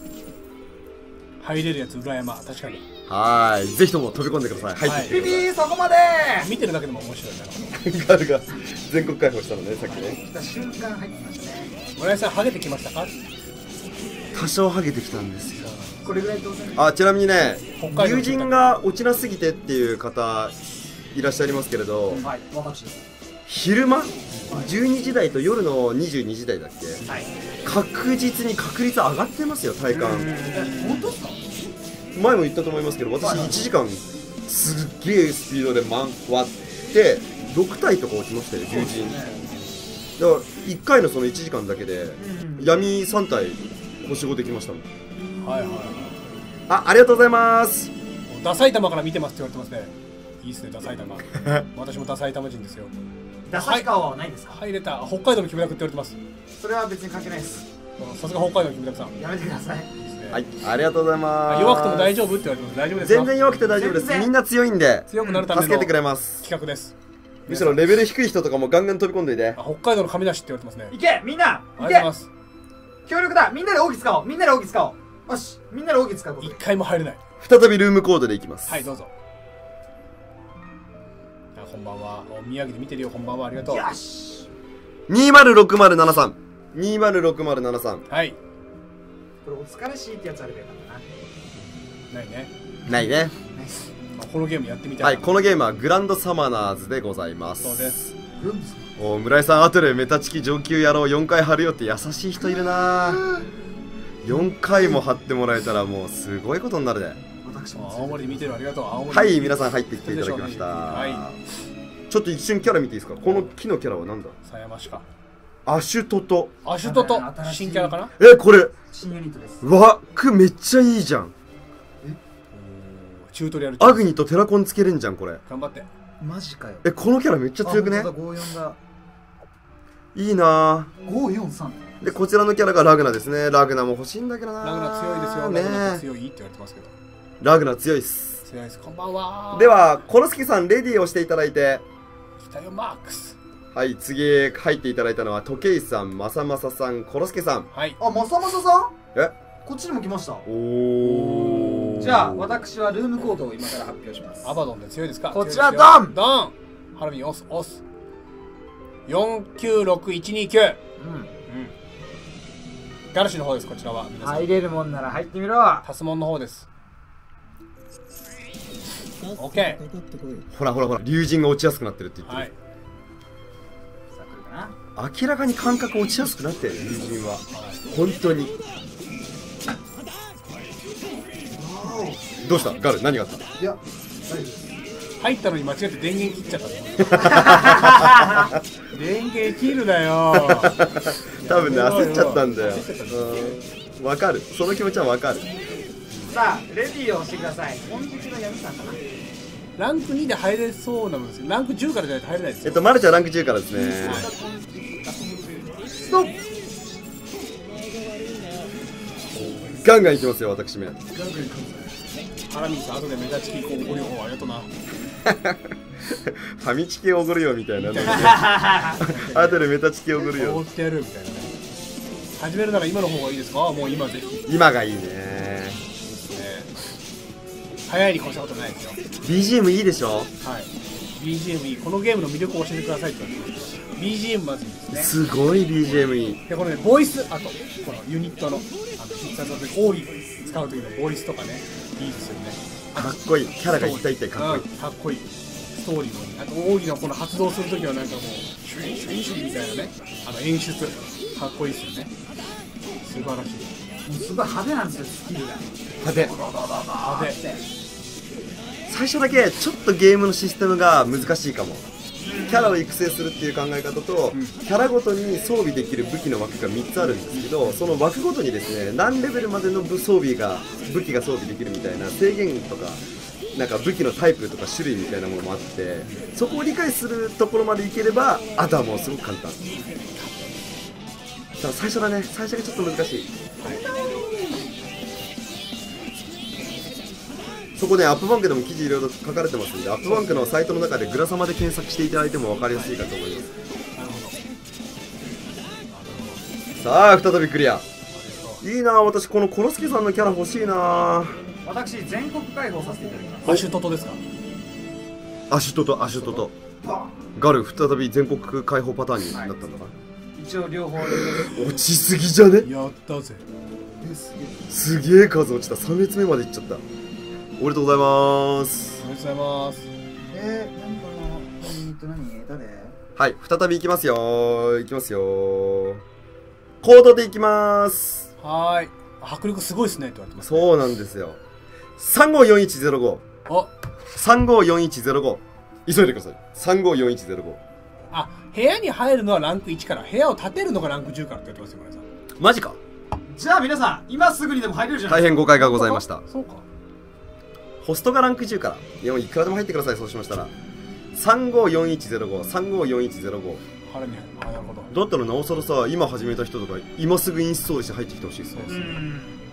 入れるやつ裏山。確かに。 はい、ぜひとも飛び込んでください。入ってきてください。 ピピーそこまで。 見てるだけでも面白いな。 ガルが全国開放したのね、さっきね。 来た瞬間入ってましたね。 村井さんハゲてきましたか？ 多少ハゲてきたんですよ。 これぐらい当然。 あ、ちなみにね、友人が落ちなすぎてっていう方いらっしゃいますけれど、 はい、私です。 昼間じゅうにじ台と夜のにじゅうにじ台だっけ、 はい、 確実に確率上がってますよ、体感。 本当ですか？ 前も言ったと思いますけど、私いちじかんすっげえスピードで割ってろく体とか落ちましたよ、友人。だからいっかいのそのいちじかんだけで闇さん体星ごできましたもん。 はいはいはい。 あ、ありがとうございます。 ダサい玉から見てますって言われてますね。いいっすね、ダサい玉。私もダサい玉人ですよ。 ダサ顔はないですか？ 入れた。北海道のキムタクって言われてます。 それは別に関係ないです。 さすが北海道のキムタクさん。 やめてください。 はい、ありがとうございます。 弱くても大丈夫って言われてます。大丈夫ですか？ 全然弱くて大丈夫です。みんな強いんで強くなるための助けてくれます。 企画です。 むしろレベル低い人とかもガンガン飛び込んでいて。 北海道の神梨って言われてますね。 いけみんな。 ありがとうございます。 協力だ。みんなで奥使おう。みんなで奥使おう。よし、みんなで奥使うこと。 一回も入れない。 再びルームコードでいきます。 はい、どうぞ。あ、こんばんは。宮城で見てるよ。こんばんは。ありがとう。よし。 にまるろくまるななさん。にまるろくまるななさん。 はい。これお疲れしいってやつあればよかったな。 ないね。 ないね。 このゲームやってみたい。 はい、このゲームはグランドサマナーズでございます。 そうです。 お、村井さん、後でメタチキ上級やろうよんかい貼るよって優しい人いるな。よんかいも貼ってもらえたらもうすごいことになるで。 私も青森で見てる。ありがとう。青森。 はい、皆さん入ってきていただきました。はい。ちょっと一瞬キャラ見ていいですか？この木のキャラはなんだ？ 狭山市か。 アシュトト。 アシュトト。新キャラかな？ え、これ。 新ユニットです。 わ、くめっちゃいいじゃん。 え？チュートリアル。 アグニとテラコンつけれんじゃんこれ。 頑張って。 マジかよ。 え、このキャラめっちゃ強くね？ ごよんだ。 いいなぁ。ごよんさん。 で、こちらのキャラがラグナですね。ラグナも欲しいんだけどな。 ラグナ強いですよ。 ね、 ラグナ強いって言われてますけど。 ラグナ強いっす。 強いです。こんばんは。 では、コロスケさんレディーをしていただいて。 来たよマークス。 はい、次入っていただいたのは時計さん、まさまささん、コロスケさん。 はい。 あ、まさまささん？ え？ こっちにも来ました。 おお。 じゃあ私はルームコードを今から発表します。 アバドンで強いですか？ こちらドン。 ドン。ハラミン押す押す。よんきゅうろくいちにきゅう。うん。うん。ガルシの方です。こちらは皆さん。 入れるもんなら入ってみろ。 タスモンの方です。オッケー。 ほらほらほら、龍神が落ちやすくなってるって言ってる。はい。明らかに感覚落ちやすくなってる、龍神は。本当に。どうしたガル、何があった？いや、 入ったのに間違って電源切っちゃった電源切るなよ。 多分ね、焦っちゃったんだよ。わかる、その気持ちはわかる。 さあ、レディーをしてください。本日の闇さんかな。 ランクにで入れそうなんですよ。ランクじゅうからじゃないと入れないですよ。 えっと、マルチはランクじゅうからですね。ストップ。ガンガンいきますよ、私め。ガンガンいきます。 ハラミンさん、後でメタチキおごるよ、ありがとうな。 ファミチキおごるよみたいな。後でメタチキおごるよ。 おごってやるみたいなね。始めるなら今の方がいいですか？もう今ぜひ。 今がいいね。 早いに越したことないですよ。 ビージーエム いいでしょ？ はい。ビージーエム いい。このゲームの魅力を教えてくださいって言われてます。ビージーエム まずいいですね。 すごい ビージーエム いい。 で、このね、ボイス、あと、このユニットの、あの、必殺技で奥義使う時のボイスとかね、いいですよね。 かっこいい。キャラが一体一体かっこいい。 かっこいい。ストーリーも、あと奥義のこの発動する時はなんかもう、シュインシュインシュインみたいなね、あの演出、かっこいいですよね。素晴らしい。 もうすごい派手なんですよ、スキルが。 派手。 派手。 最初だけちょっとゲームのシステムが難しいかも。キャラを育成するっていう考え方と、うん、キャラごとに装備できる武器の枠がみっつあるんですけど、その枠ごとにですね、何レベルまでの武装備が武器が装備できるみたいな制限とか、なんか武器のタイプとか種類みたいなものもあって、そこを理解するところまでいければあとはもうすごく簡単。だから最初だね、最初がちょっと難しい。そこね、アップバンクでも記事いろいろ書かれてますんで、アップバンクのサイトの中でグラサマで検索していただいても分かりやすいかと思います。さあ、再びクリア。いいなぁ、私このコロスケさんのキャラ欲しいなぁ。 私、全国開放させていただきます。 アシュトトですか？ アシュトト、アシュトト。ガル、再び全国開放パターンになったんだな。はい、 一応両方落ちすぎじゃね？ やったぜ。 すげえ数落ちた。さん列目までいっちゃった。おめでとうございます。 おめでとうございます。 えー、何かな？ユニット何？誰？ はい、再びいきますよ。いきますよ。コードでいきます。 はーい。迫力すごいですねって言われてます、 ね。そうなんですよ。さんごよんいちゼロご。 あ、 さんごよんいちゼロご。急いでください。さんごよんいちゼロご。 あ、部屋に入るのはランクいちから、部屋を建てるのがランクじゅうからって言ってますよ、皆さん。 マジか。 じゃあ皆さん、今すぐにでも入れるじゃないですか。大変誤解がございました。 そうか。 ホストがランクじゅうから。いや、もういくらでも入ってください、そうしましたら。 さんごよんいちゼロご、さんごよんいちゼロご。 あれね、あ、なるほど。 だったらなおさらさ、今始めた人とか今すぐインストールして入ってきてほしいですね。 そうですね。なる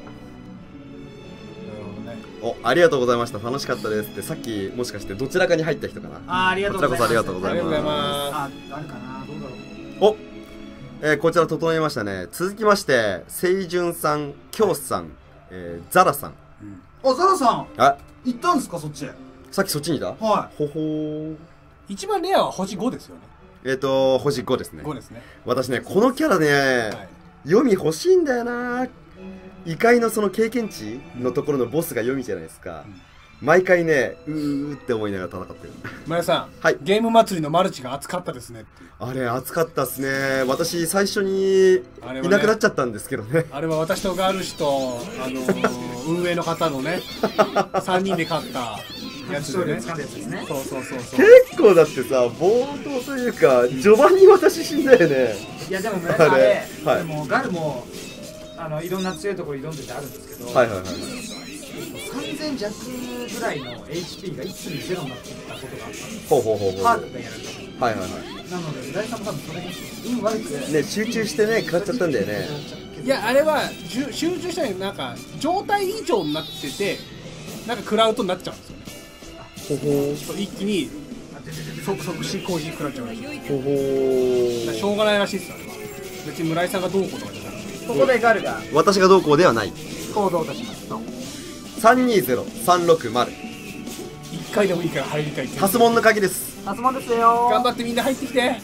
ほどね。 お、ありがとうございました、楽しかったですって。さっきもしかしてどちらかに入った人かな。 あー、ありがとうございます。 こちらこそありがとうございます。 ありがとうございます。 あ、あるかな、どうだろう。 お、えー、こちら整いましたね。続きまして清純さん、京さん、えー、ザラさん。 あ、ザラさんあ、 行ったんですか、そっち。 さっきそっちにいた。 はほほー。 一番レアは星ごですよね。 えっ、ー、と星ごですね。 ごですね。 私ね、このキャラね、 はい、 読み欲しいんだよな。異界のその経験値のところのボスが読みじゃないですか。うん、毎回ね、うーって思いながら戦ってる。 マヤさん、 はい、 ゲーム祭りのマルチが熱かったですねって。 あれ熱かったっすね。私最初にいなくなっちゃったんですけどね。 あれは私とガール氏と、あのー、運営の方のねさんにんで勝ったやつでね。そうそうそうそう。 結構だってさ、冒頭というか序盤に私死んだよね。 いやでもね、あれ、あれはい、でもガルもあのいろんな強いところ挑んでてあるんですけど、はいはいはい、さんぜん弱ぐらいの エイチピー が一気にゼロになっていったことがあったんです。 ほうほうほうほう。 ハードでやると。はいはいはい。なので、浦井さんも多分それが運悪くてね、集中してね、かかっちゃったんだよね。 いや、あれは集中したらなんか状態異常になってて、なんかクラウドになっちゃうんですよね。ほほー。一気に即即死攻撃食らっちゃうんですよ。ほほー。しょうがないらしいですよ、あれは。別に村井さんがどうこうとかじゃなくて、 ここでガルが私がどうこうではない。 行動を出しますとさんにゼロさんろくまる。 一回でもいいから入りたいって。 ハスモンの鍵です。 ハスモンですよ。 頑張ってみんな入ってきて。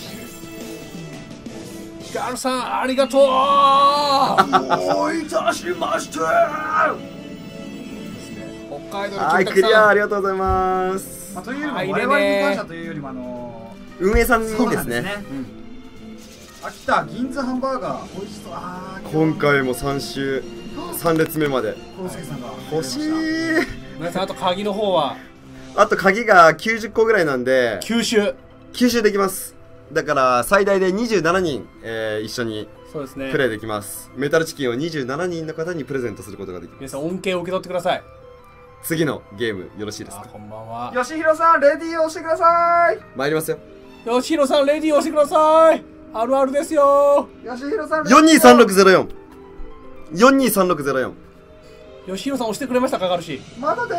ガルさんありがとう。 おいたしました。 北海道のはい、クリアありがとうございます。 まあ、というよりも我々に感謝というよりもあのー、運営さんにですね。 あ、来た、銀座ハンバーガー美味しそう。あー、 今回もさん週さん列目まで。 コロスケさんが欲しい。 皆さんあと鍵の方はあと鍵がきゅうじゅっこぐらいなんで吸収吸収できます。だから最大でにじゅうななにん、えー、一緒にプレイできます。メタルチキンをにじゅうななにんの方にプレゼントすることができます。 皆さん恩恵を受け取ってください。 次のゲームよろしいですか。 こんばんは。 よしひろさんレディーを押してください。 参りますよ。 よしひろさんレディーを押してください。あるあるですよ。 よしひろさんよんにーさんろくゼロよん よんにーさんろくゼロよん。 よしひろさん押してくれましたか、ガルシ。 まだです。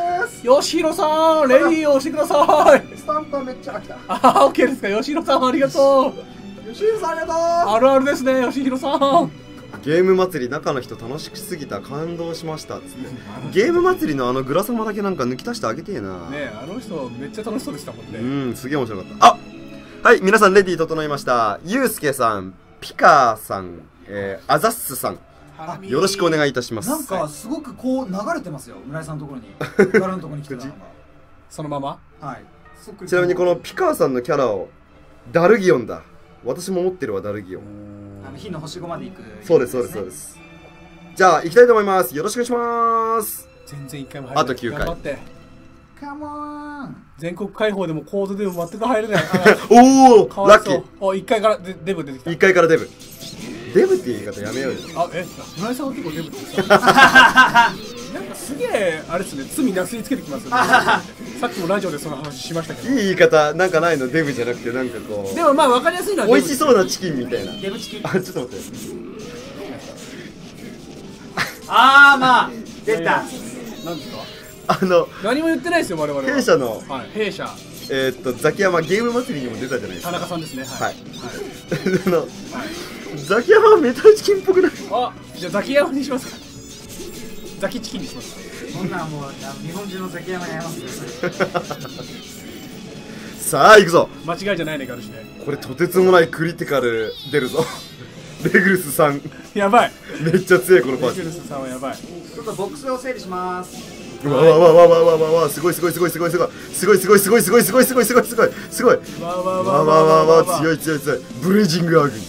よしひろさんレディーを押してください。 スタンプはめっちゃ来た。 ああ、オッケーですか。よしひろさんありがとう。よしひろさんありがとう。 あるあるですね、よしひろさん。 ゲーム祭り中の人楽しすぎた、感動しましたっつってゲーム祭りのあのグラサマだけなんか抜き足してあげてえな。 ねえ、あの人めっちゃ楽しそうでしたもんね。 うん、すげえ面白かった。あ、はい、皆さんレディー整いました。ゆうすけさん、ピカーさん、えー、アザッスさん、よろしくお願いいたします。 なんかすごくこう流れてますよ、村井さんのところに。ガラのところに来てたのがそのまま。 はい。 ちなみにこのピカーさんのキャラをダルギオンだ。私も持ってるわ、ダルギオン。 あの火の星ごまで行く、ね。 そうですそうですそうです。じゃあ行きたいと思います。よろしくお願いします。 全然一回も入れない。 あときゅうかい。 頑張って。 カモン。全国開放でもコードでも全く入れない。 おお、ラッキー。 お、一回からデデブ出てきた。 一回からデブ。デブっていう言い方やめようよ。 あ、え、村井さんは結構デブって言ってた。なんかすげえあれですね、罪なすりつけてきますよね。さっきもラジオでその話しましたけど。 いい言い方なんかないの、デブじゃなくてなんかこう。 でもまあわかりやすいのは美味しそうなチキンみたいな。 デブチキン。 あ、ちょっと待って。 ああ、まあ出た。 何ですか。 あの何も言ってないですよ我々は。 弊社の、 はい、弊社。 えー、っとザキヤマゲーム祭りにも出たじゃないですか。 田中さんですね。はい。はい。 あの、ザキヤマメタルチキンっぽくない。 あ、じゃあザキヤマにしますか。ザキチキンにします。 そんなんもう日本中のザキヤマやりますよ。 さあ行くぞ。 間違いじゃないね、ガルシね。 これとてつもないクリティカル出るぞ。レグルスさんやばい。 めっちゃ強いこのパーティー。 レグルスさんはやばい。 ちょっとボックスを整理します。 わわわわわわわわすごいすごいすごいすごいすごいすごいすごいすごいすごいすごいすごいすごいすごいすごいわわわわわ強い強い強いブレイジングアグン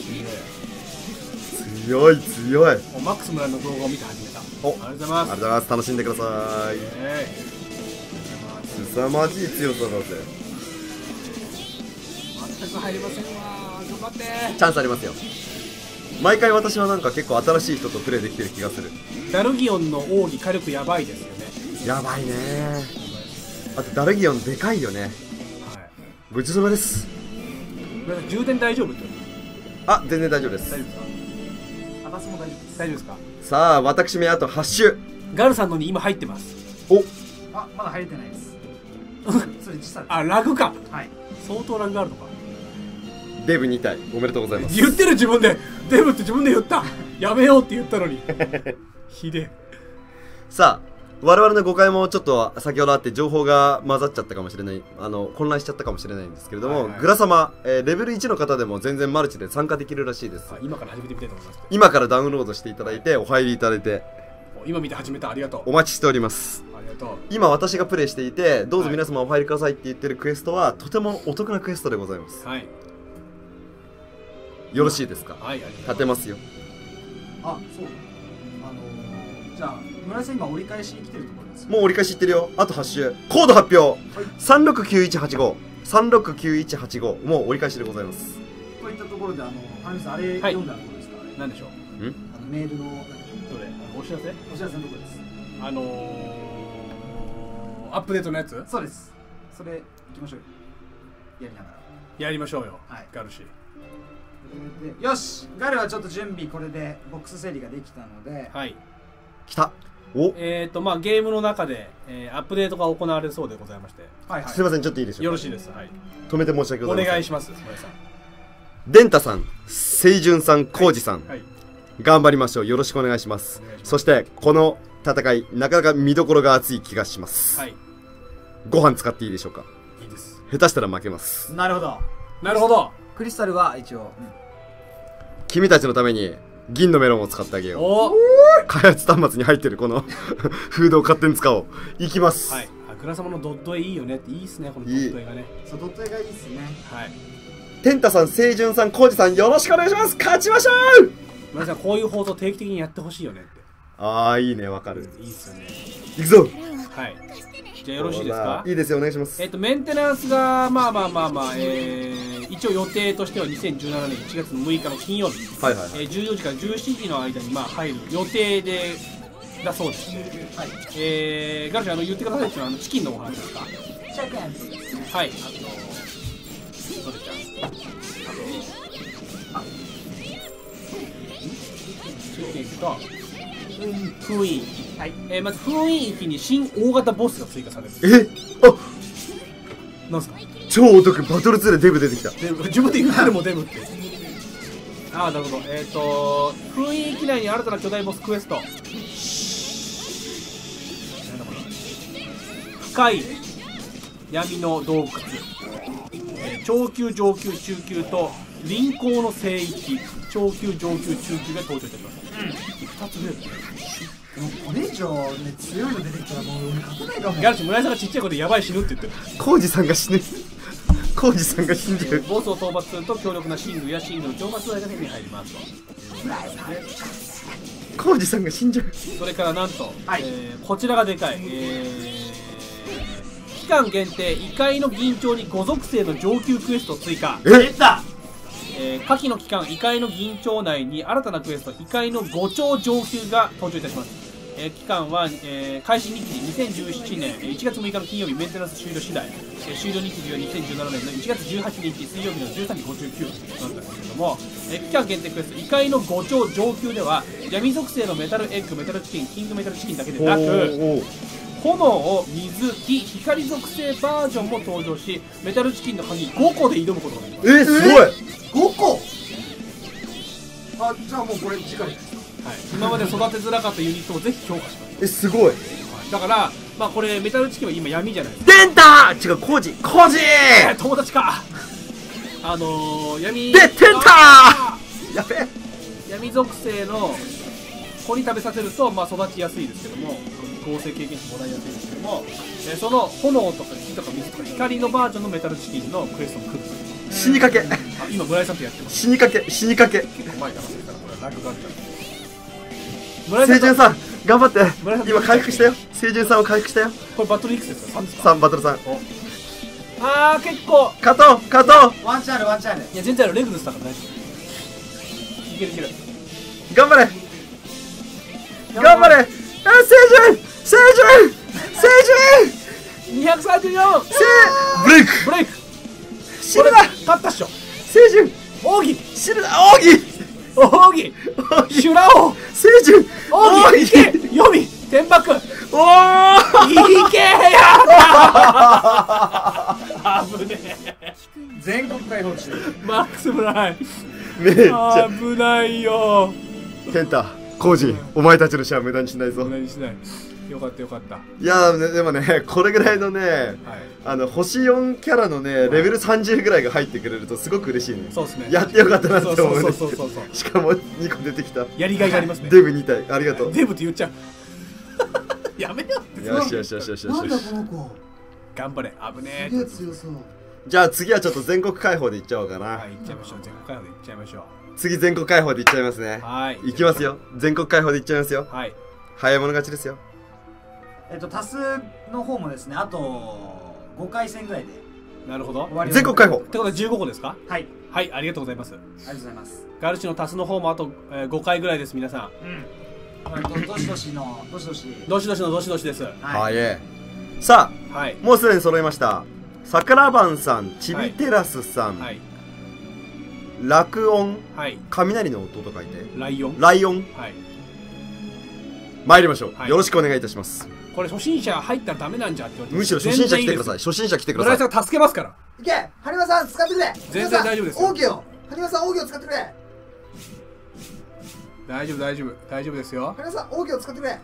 強い強い。 マックス村の動画を見て始めた。 お、 ありがとうございます。 ありがとうございます。楽しんでください。凄まじい強さだぜ。 全く入りませんわ。頑張って。 チャンスありますよ。毎回私はなんか結構新しい人とプレイできてる気がする。 ダルギオンの奥義火力やばいですよね。 やばいね。あとダルギオンでかいよね。 ごちそうさまです。 充電大丈夫って言あ、全然大丈夫です。 大丈夫ですか？ アバスも大丈夫です。 大丈夫ですか？ さあ、私めあとはち周。 ガルさんのに今入ってます。 お、 あ、まだ入れてないです。それ時差です。 あ、ラグか。 はい。 相当ラグがあるのか。 デブに体おめでとうございます。 言ってる自分で。デブって自分で言った。やめようって言ったのに。ひでえ。 さあ、我々の誤解もちょっと先ほどあって情報が混ざっちゃったかもしれない、あの混乱しちゃったかもしれないんですけれども、はいはい、グラ様、えー、レベルいちの方でも全然マルチで参加できるらしいです。 今から始めてみたいと思います。 今からダウンロードしていただいてお入りいただいて、 今見て始めた。ありがとう。 お待ちしております。 ありがとう。 今私がプレイしていて、どうぞ皆様お入りくださいって言ってるクエストはとてもお得なクエストでございます。 はい。 よろしいですか？ はい、 立てますよ。 あ、そう。あのー、じゃあ村井さん今折り返しに来てるところです。 もう折り返しいってるよ。あとはち周。コード発表、はい、さんろくきゅういちはちご さんろくきゅういちはちご、もう折り返しでございます。 といったところで、あの花見さんあれ読んだところですか？ はい、何でしょう？ ん？あのメールのどれ？ お知らせ？ お知らせのところです。 あのー、アップデートのやつ？ そうです。それ行きましょうよ。やりながら。 やりましょうよ。 はい。 ガルシー。 でよし、ガルはちょっと準備これでボックス整理ができたので、 はい。 来た。お。 えっとまあゲームの中で、えー、アップデートが行われそうでございまして。 はいはい。すみません、ちょっといいでしょうか。 よろしいです。はい。 止めて申し訳ございません。 お願いします。村井さん。 デンタさん、清純さん、コウジさん、はいはい、頑張りましょう。よろしくお願いします。そしてこの戦い、なかなか見どころが熱い気がします。はい。ご飯使っていいでしょうか？ いいです。 下手したら負けます。 なるほど。 なるほど。 クリスタルは一応、うん、 君たちのために銀のメロンを使ってあげよう。お開発端末に入ってるこのフードを勝手に使おう。いきます。 はい。あくら様のドット絵いいよねって。いいっすね、このドット絵がね。 そう、ドット絵がいいっすね。 はい。 テンタさん、清純さん、コウジさん、よろしくお願いします。勝ちましょう。 皆さん、こういう放送定期的にやってほしいよねって。 ああ、いいね、わかる。 いいっすよね。 いくぞ。 はい。じゃあよろしいですか？ いいですよ、お願いします。 えっとメンテナンスがまあまあまあまあ、えー、一応予定としてはにせんじゅうななねんいちがつのむいかの金曜日、はいはいはい、えー、じゅうよじからじゅうしちじの間にまあ入る予定でだそうです。はい。えー、ガルちゃん、あの言ってくださいっていうのはあのチキンのお話ですか？ひゃくえん。はい。あとどれちゃん？あとチキンと封印。はい。えー、まず封印域に新大型ボスが追加される。 え？あ、 なんすか？ 超お得。バトルツーでデブ出てきた。 デブ、自分で言ってるもんデブって。ああ、なるほど。えっ、ー、と封印域内に新たな巨大ボスクエスト。なんだこれ。深い闇の洞窟。えー、超級、上級、中級と輪行の聖域。超級、上級、中級が登場いたします。うん。ふたつ増える。 これ以上ね、強いの出てきたらもう俺勝てないかも。 ガルチ、村井さんがちっちゃい子でやばい死ぬって言ってる。 コウジさんが死ぬ。コウジさんが死んじゃう。 ボスを討伐すると強力なシングやシングの超末台が手に入りますと。 コウジさんが死んじゃう。 それからなんと、はい、えー、こちらがでかい、えー、期間限定異界の銀蝶にご属性の上級クエストを追加。 えっだえー、下記の期間異界の銀蝶内に新たなクエスト異界のご蝶上級が登場いたします。えー、期間は、えー、開始日時にせんじゅうななねんいちがつむいかの金曜日メンテナンス終了次第、えー、終了日時はにせんじゅうななねんのいちがつじゅうはちにち水曜日のじゅうさんじごじゅうきゅうなんですけれども、えー、期間限定クエスト異界のご蝶上級では闇属性のメタルエッグ、メタルチキン、キングメタルチキンだけでなく炎、水、火、光属性バージョンも登場し、メタルチキンの鍵ごこで挑むことができます。 えー、すごい。 ごこ。あ、じゃあもうこれ次回です。 はい、今まで育てづらかったユニットをぜひ強化します。 え、すごい。 だからまあこれメタルチキンは今闇じゃないですか。 デンター違う、コウジコウジー友達か。あのー、闇で、テンターやべえ。 闇属性の子に食べさせるとまあ育ちやすいですけども、合成経験値もらいやすいですけども、えー、その炎とか火とか水とか光のバージョンのメタルチキンのクエストも来る。 死にかけ。あ、 今村井さんとやってます。 死にかけ、死にかけ。 結構前からこれラグがあるから。 清純さん頑張って。今回復したよ。清純さんを回復したよ。 これバトルいくつですか？さんですか？ さんバトルさん。 あー結構勝とう勝とう。ワンチャンあるワンチャンある。 いや全然ある。レグルスだから大丈夫。いけるいける。 頑張れ頑張れ。あ、清純清純清純にひゃくさんじゅうよん。 ブレイクブレイク。 シルだ勝ったっしょ。 清純奥義シルだ奥義奥義修羅王清純奥義いけ読み天幕おーいけやった危ねえ全国解放中。 マックスブライめっちゃ危ないよ。 健太コージお前たちのシャア無駄にしないぞ。 無駄にしない。よかったよかった。 いやーでもねこれぐらいのね、はい、あの星よんキャラのねレベルさんじゅうぐらいが入ってくれるとすごく嬉しいね。 そうですね。 やってよかったなって思うね。しかもにこ出てきた。 やりがいがありますね。 デブに体ありがとう。 デブって言っちゃう。やめよって。 よしよしよしよしよし。 なんだこの子。 頑張れ危ねえ。 すげえ強そう。 じゃあ次はちょっと全国開放でいっちゃおうかな。 はい、いっちゃいましょう。全国開放でいっちゃいましょう。 次全国開放でいっちゃいますね。 はい。 いきますよ。全国開放でいっちゃいますよ。 はい。 早い者勝ちですよ。 えっと足すの方もですね、あとごかい戦ぐらいで。 なるほど。 全国開放。 ってことはじゅうごこですか？ はい。 はい、ありがとうございます。 ありがとうございます。 ガルシの足すの方もあと、えー、ごかいぐらいです皆さん。 うん。どしどしのどしどし。 どしどしのどしどしです。 はい。さあ、はい、もうすでに揃いました。桜番さん、ちびテラスさん、はい、楽音、はい、雷の音と書いてライオン、 ライオン、はい、参りましょう、はい、よろしくお願いいたします。 これ初心者入ったらダメなんじゃって言われて、 むしろ初心者来てください。初心者来てください。 村井さん助けますから。 いけ、ハニワさん使ってくれ。 全然大丈夫ですよ。 奥義を、ハニワさん奥義を使ってくれ。 大丈夫大丈夫大丈夫ですよ。 ハニワさん奥義を使ってくれ。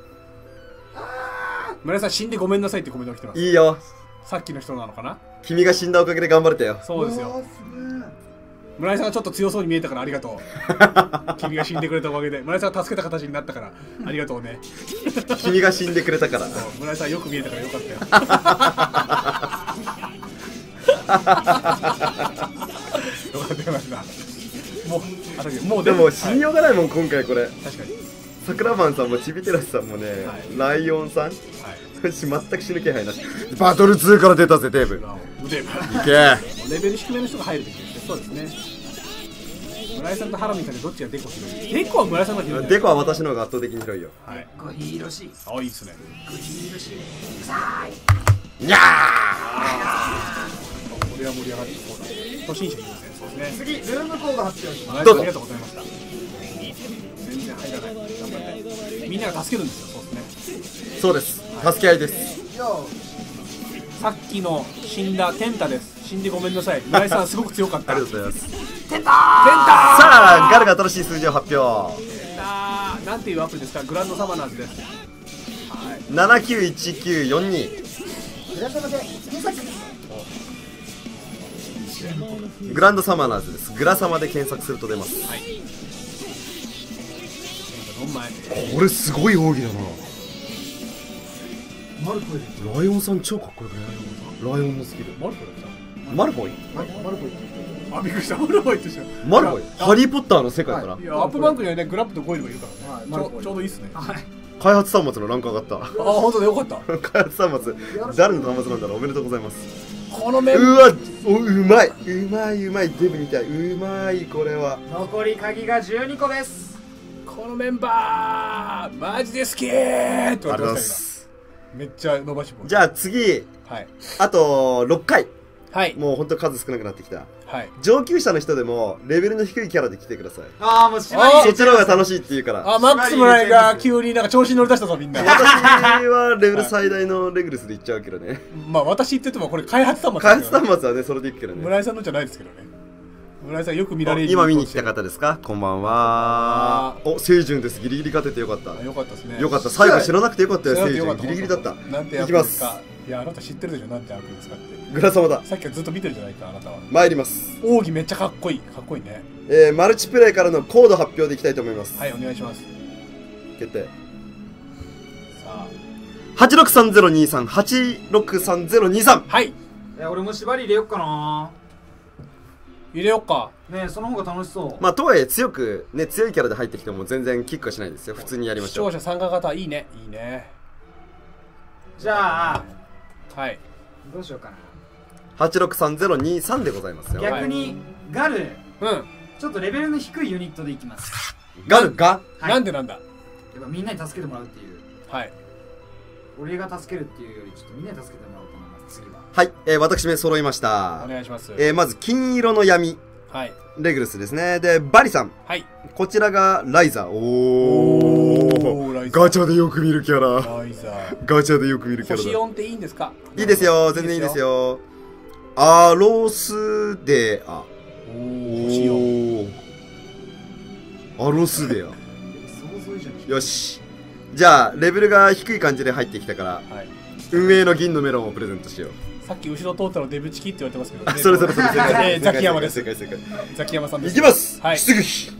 村井さん死んでごめんなさいってコメントが来てます。 いいよ。 さっきの人なのかな。 君が死んだおかげで頑張れたよ。 そうですよ。村井さんがちょっと強そうに見えたからありがとう。君が死んでくれたおかげで村井さんが助けた形になったからありがとうね。 君が死んでくれたから。そう、 村井さんよく見えたからよかったよ。よかったよかった。もうあだけもうでも信用がないもん、今回これ。 確かに。 桜マンさんもちびテラスさんもね、ライオンさん、全く死ぬ気配なし。バトルツーから出たぜデーブ。いけ。 レベル低めの人が入るべきですね。そうですね。村井さんとハラミさんでどっちがデコ広い？デコは村井さんが広い。 デコは私の方が圧倒的に広いよ。 はい。 ゴヒロシ。 あ、いいですね。 ゴヒロシ。 にゃー。 これは盛り上がってそうだ。初心者いますね。そうですね。 次ルームコード発表します。 どうぞ。ありがとうございました。全然入らない。頑張って。みんなが助けるんですよ。そうですね。 そうです。助け合いです。 さっきの死んだテンタです。死んでごめんなさい。村井さんすごく強かった。 ありがとうございます。 テンター。テンター。さあ、ガルが新しい数字を発表。 テンター。なんていうアプリですか？グランドサマナーズです。はい。 七九一九四二。グランドサマナーズです。グラサマで検索すると出ます。はい。これすごい奥義だな。 マルフォイ。 ライオンさん超かっこよくない？ライオンのスキル。 マルフォイだ。 マルフォイ？ マルフォイ。 あ、びっくりした。マルフォイってした。 マルフォイ？ハリーポッターの世界から。 いや、アップバンクにはね、グラップとゴイルがいるからね。ちょちょうどいいっすね。はい。 開発端末のランク上がった。あ、 本当だ、よかった。 開発端末、誰の端末なんだろう。おめでとうございます。 このメンうわ、お、うまい、うまいうまい、デブみたい、うまい、これは。 残り鍵がじゅうにこです。 このメンバーマジで好きーって言われてました。めっちゃ伸ばし棒。 じゃあ次、はい、あとろっかい。はい、もう本当数少なくなってきた。はい、上級者の人でもレベルの低いキャラで来てください。 ああ、もうしまい。そっちの方が楽しいって言うから。 あ、マックス村井が急になんか調子に乗り出したぞみんな。 私はレベル最大のレグルスでいっちゃうけどね。 まあ私言っててもこれ開発端末。 開発端末はねそれでいくけどね。 村井さんのじゃないですけどね。村井さんよく見られる。 今見に来た方ですか？こんばんは。お、清純です。ギリギリ勝ててよかった。 よかったですね。 よかった。最後知らなくてよかったよ。清純ギリギリだった。 なんてやつですか？いや、あなた知ってるでしょ。なんて悪ですかって。 グラ様だ。 さっきからずっと見てるじゃないか、あなたは。 参ります。 奥義めっちゃかっこいい。かっこいいね。 えー、マルチプレイからのコード発表でいきたいと思います。 はい、お願いします。 決定。 さあ。 はちろくさんゼロにさん、はちろくさんゼロにさん。 はい。 え、俺も縛り入れよっかな。 入れよっか。 ねえ、その方が楽しそう。 まあとはいえ強くね、強いキャラで入ってきても全然キックはしないですよ。普通にやりましょう。 視聴者参加型いいね。いいね。 じゃあ、 はい。 どうしようかな。 はちろくさんゼロにさんでございますよ。 逆にガル、うん、ちょっとレベルの低いユニットでいきます。 ガルが、 はい、なんでなんだ。やっぱみんなに助けてもらうっていう。 はい。 俺が助けるっていうよりちょっとみんなに助けてもらおうと思います。 次は。 はい、えー、私め揃いました。 お願いします。 えー、まず金色の闇、 はい、 レグルスですね。でバリさん、 はい、 こちらがライザー。おー、ガチャでよく見るキャラ。ライザーガチャでよく見るキャラだ。 星よんっていいんですか？ いいですよ、全然いいですよ。アロスデア。おー、アロスデア。よし、じゃあレベルが低い感じで入ってきたから、はい、運営の銀のメロンをプレゼントしよう。 さっき後ろ通ったのデブチキって言われてますけど、ね、 それそれそれ正解、 えー、ザキヤマです。 正解正解。 ザキヤマさんです。 いきます。 はい、 出撃。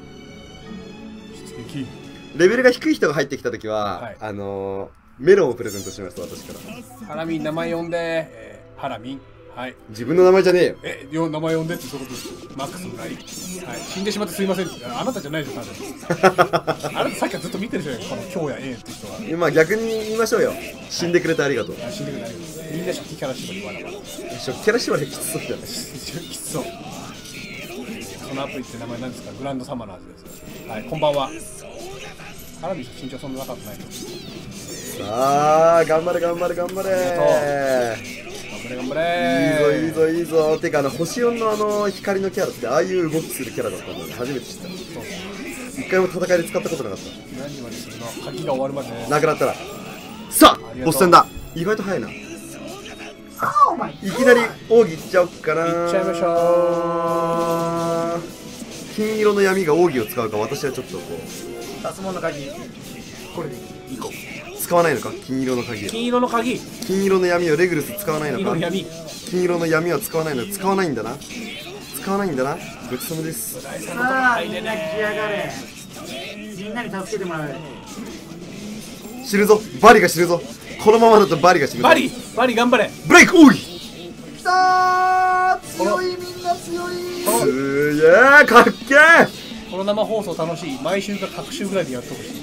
出撃。 レベルが低い人が入ってきたときは、はい、あのー、メロンをプレゼントします、私から。 ハラミン名前呼んで、えー、ハラミン。はい。 自分の名前じゃねえよ。 え、よ名前呼んでってそういうことです。マックスのライン。はい。死んでしまってすいません。あなたじゃないでしょ、多分。あなたさっきからずっと見てるじゃないですか、この今日や A って人は。 今逆に言いましょうよ。死んでくれてありがとう。 はい、死んでくれてありがとう。みんな初期キャラ縛りわらわら。 初期キャラ縛りきつそうじゃない。きつそう。そのアプリって名前なんですか？グランドサマナーズです。はい、こんばんは。ハラミ身長そんな高くないの。 さあ、頑張れ頑張れ頑張れ。 頑張れ頑張れ。 いいぞいいぞいいぞ。てかあの星よんのあの光のキャラってああいう動きするキャラだったので初めて知った。一回も戦いで使ったことなかった。 何時までするの？鍵が終わるまでね。 なくなったら。さあ、ボス戦だ。意外と早いな。いきなり奥義いっちゃおっかな。 いっちゃいましょう。 金色の闇が奥義を使うか、私はちょっとこう脱毛の鍵これでいこう。使わないのか、金色の鍵。 金色の鍵。 金色の闇をレグルス使わないのか。 金色の闇。 金色の闇は使わないの。使わないんだな。使わないんだな。ごちそうさまです。 さあ、みんな来やがれ。みんなに助けてもらう。 知るぞ、バリが知るぞ。このままだとバリが知るぞ。 バリ、バリ頑張れ。 ブレイク。おい。 きたー。強い、みんな強い。 すげえ、かっけえ。 この生放送楽しい。毎週か各週ぐらいでやってほしい。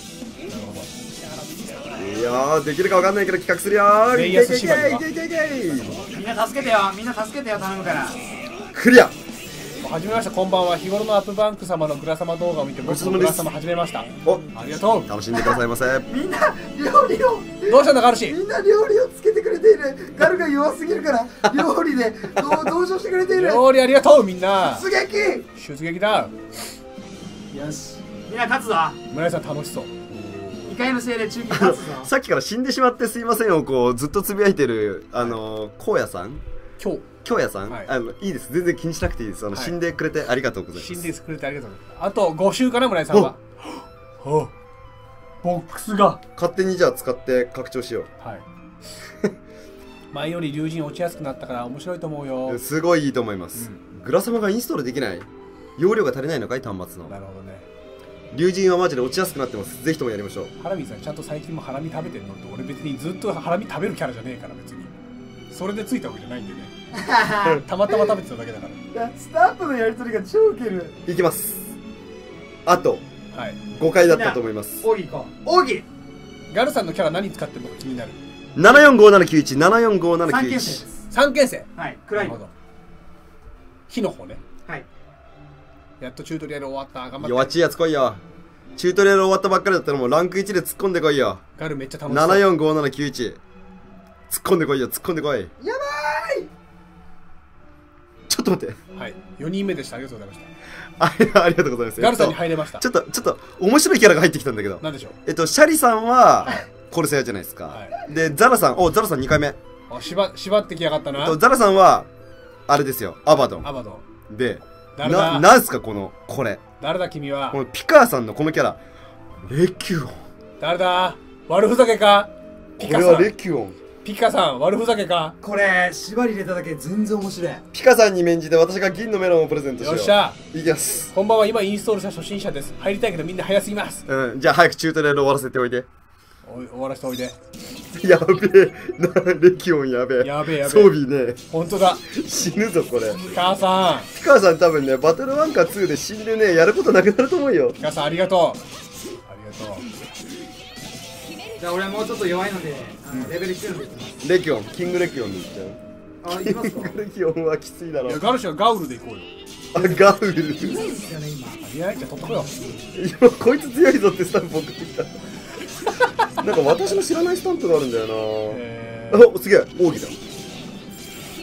いやー、できるかわかんないけど企画するよー。 レイヤス縛りはみんな助けてよ、みんな助けてよ、頼むから。 クリア。 はじめまして、こんばんは。日頃のアップバンク様のグラ様動画を見て僕もグラ様始めました。 お、 ありがとう。 楽しんでくださいませ。 みんな料理をどうしたんだガルシ。 みんな料理をつけてくれている。ガルが弱すぎるから料理で同情してくれている。 料理ありがとう。みんな出撃出撃だ。 よし、みんな勝つぞ。 村井さん楽しそう。 にかいのせいで中継勝つぞ。 さっきから死んでしまってすいませんをこうずっとつぶやいてるあの荒野さん、 今日京也さん、はい、あのいいです、全然気にしなくていいです。あの、はい、死んでくれてありがとうございます。 死んでくれてありがとうございます。あとご週かな、村井さんは。はボックスが勝手にじゃあ使って拡張しよう。はい前より竜神落ちやすくなったから面白いと思うよ。 すごいいいと思います、うん、グラ様がインストールできない、容量が足りないのかい、端末の。 なるほどね。 竜神はマジで落ちやすくなってます。ぜひともやりましょう。 ハラミさんちゃんと最近もハラミ食べてるのって、俺別にずっとハラミ食べるキャラじゃねえから別にそれでついたわけじゃないんでねたまたま食べてただけだから。 いや、スタートのやりとりが超ウケる。 いきます。あと、はい、ごかいだったと思います。 奥義行こう。奥義ガルさんのキャラ何使ってるのか気になる。 ななよんごーななきゅういち、ななよんごーななきゅういち。 三剣生。 はい、暗い。 火の方ね。 はい。 やっとチュートリアル終わった。頑張って。 弱っちいやつ来いよ。チュートリアル終わったばっかりだったらもうランクいちで突っ込んでこいよ。 ガルめっちゃ楽しそう。 ななよんごーななきゅういち。突っ込んでこいよ、突っ込んでこい。やばーい。 ちょっと待って。 はい。よにんめでした。ありがとうございました。 あ, ありがとうございます。 ガルさんに入れました。 ちょっと、ちょっと、面白いキャラが入ってきたんだけど。 なんでしょう。 えっと、シャリさんは、コルセアじゃないですか。はい、で、ザラさん、お、ザラさんにかいめ。 あ、縛、縛ってきやがったな。 ザラさんは、あれですよ、アバドン。 アバドン。で、な、なんすか、この、これ。 誰だ、君は。 このピカーさんのこのキャラ。レキュオン。 誰だ、悪ふざけか。 ピカさん。これはレキュオン。 ピカさん、悪ふざけか。 これ、縛り入れただけ全然面白い。 ピカさんに免じて私が銀のメロンをプレゼントしよう。 よっしゃ。 いきます。 こんばんは、今インストールした初心者です。入りたいけどみんな早すぎます。 うん、じゃあ早くチュートリアル終わらせておいで。 おい、終わらせておいで。 やべえ。な、レキオンやべえ。 やべえやべえ。 装備ね。 ほんとだ。 死ぬぞ、これ。 ピカさん。 ピカさん多分ね、バトルワンかツーで死んでね、やることなくなると思うよ。 ピカさん、ありがとう。ありがとう。 じゃあ俺はもうちょっと弱いので、あのレベルきゅうでいきます。 レキオン、キングレキオンでいっちゃう。 あ、いきますか。 キングレキオンはきついだろう。 いや、ガルシはガウルでいこうよ。 あ、ガウル。いないですよね、今。 いや、じゃあ取っとこよ。 今、こいつ強いぞってスタンプ送ってきた。なんか私の知らないスタンプがあるんだよな。お、すげえ、奥義だ。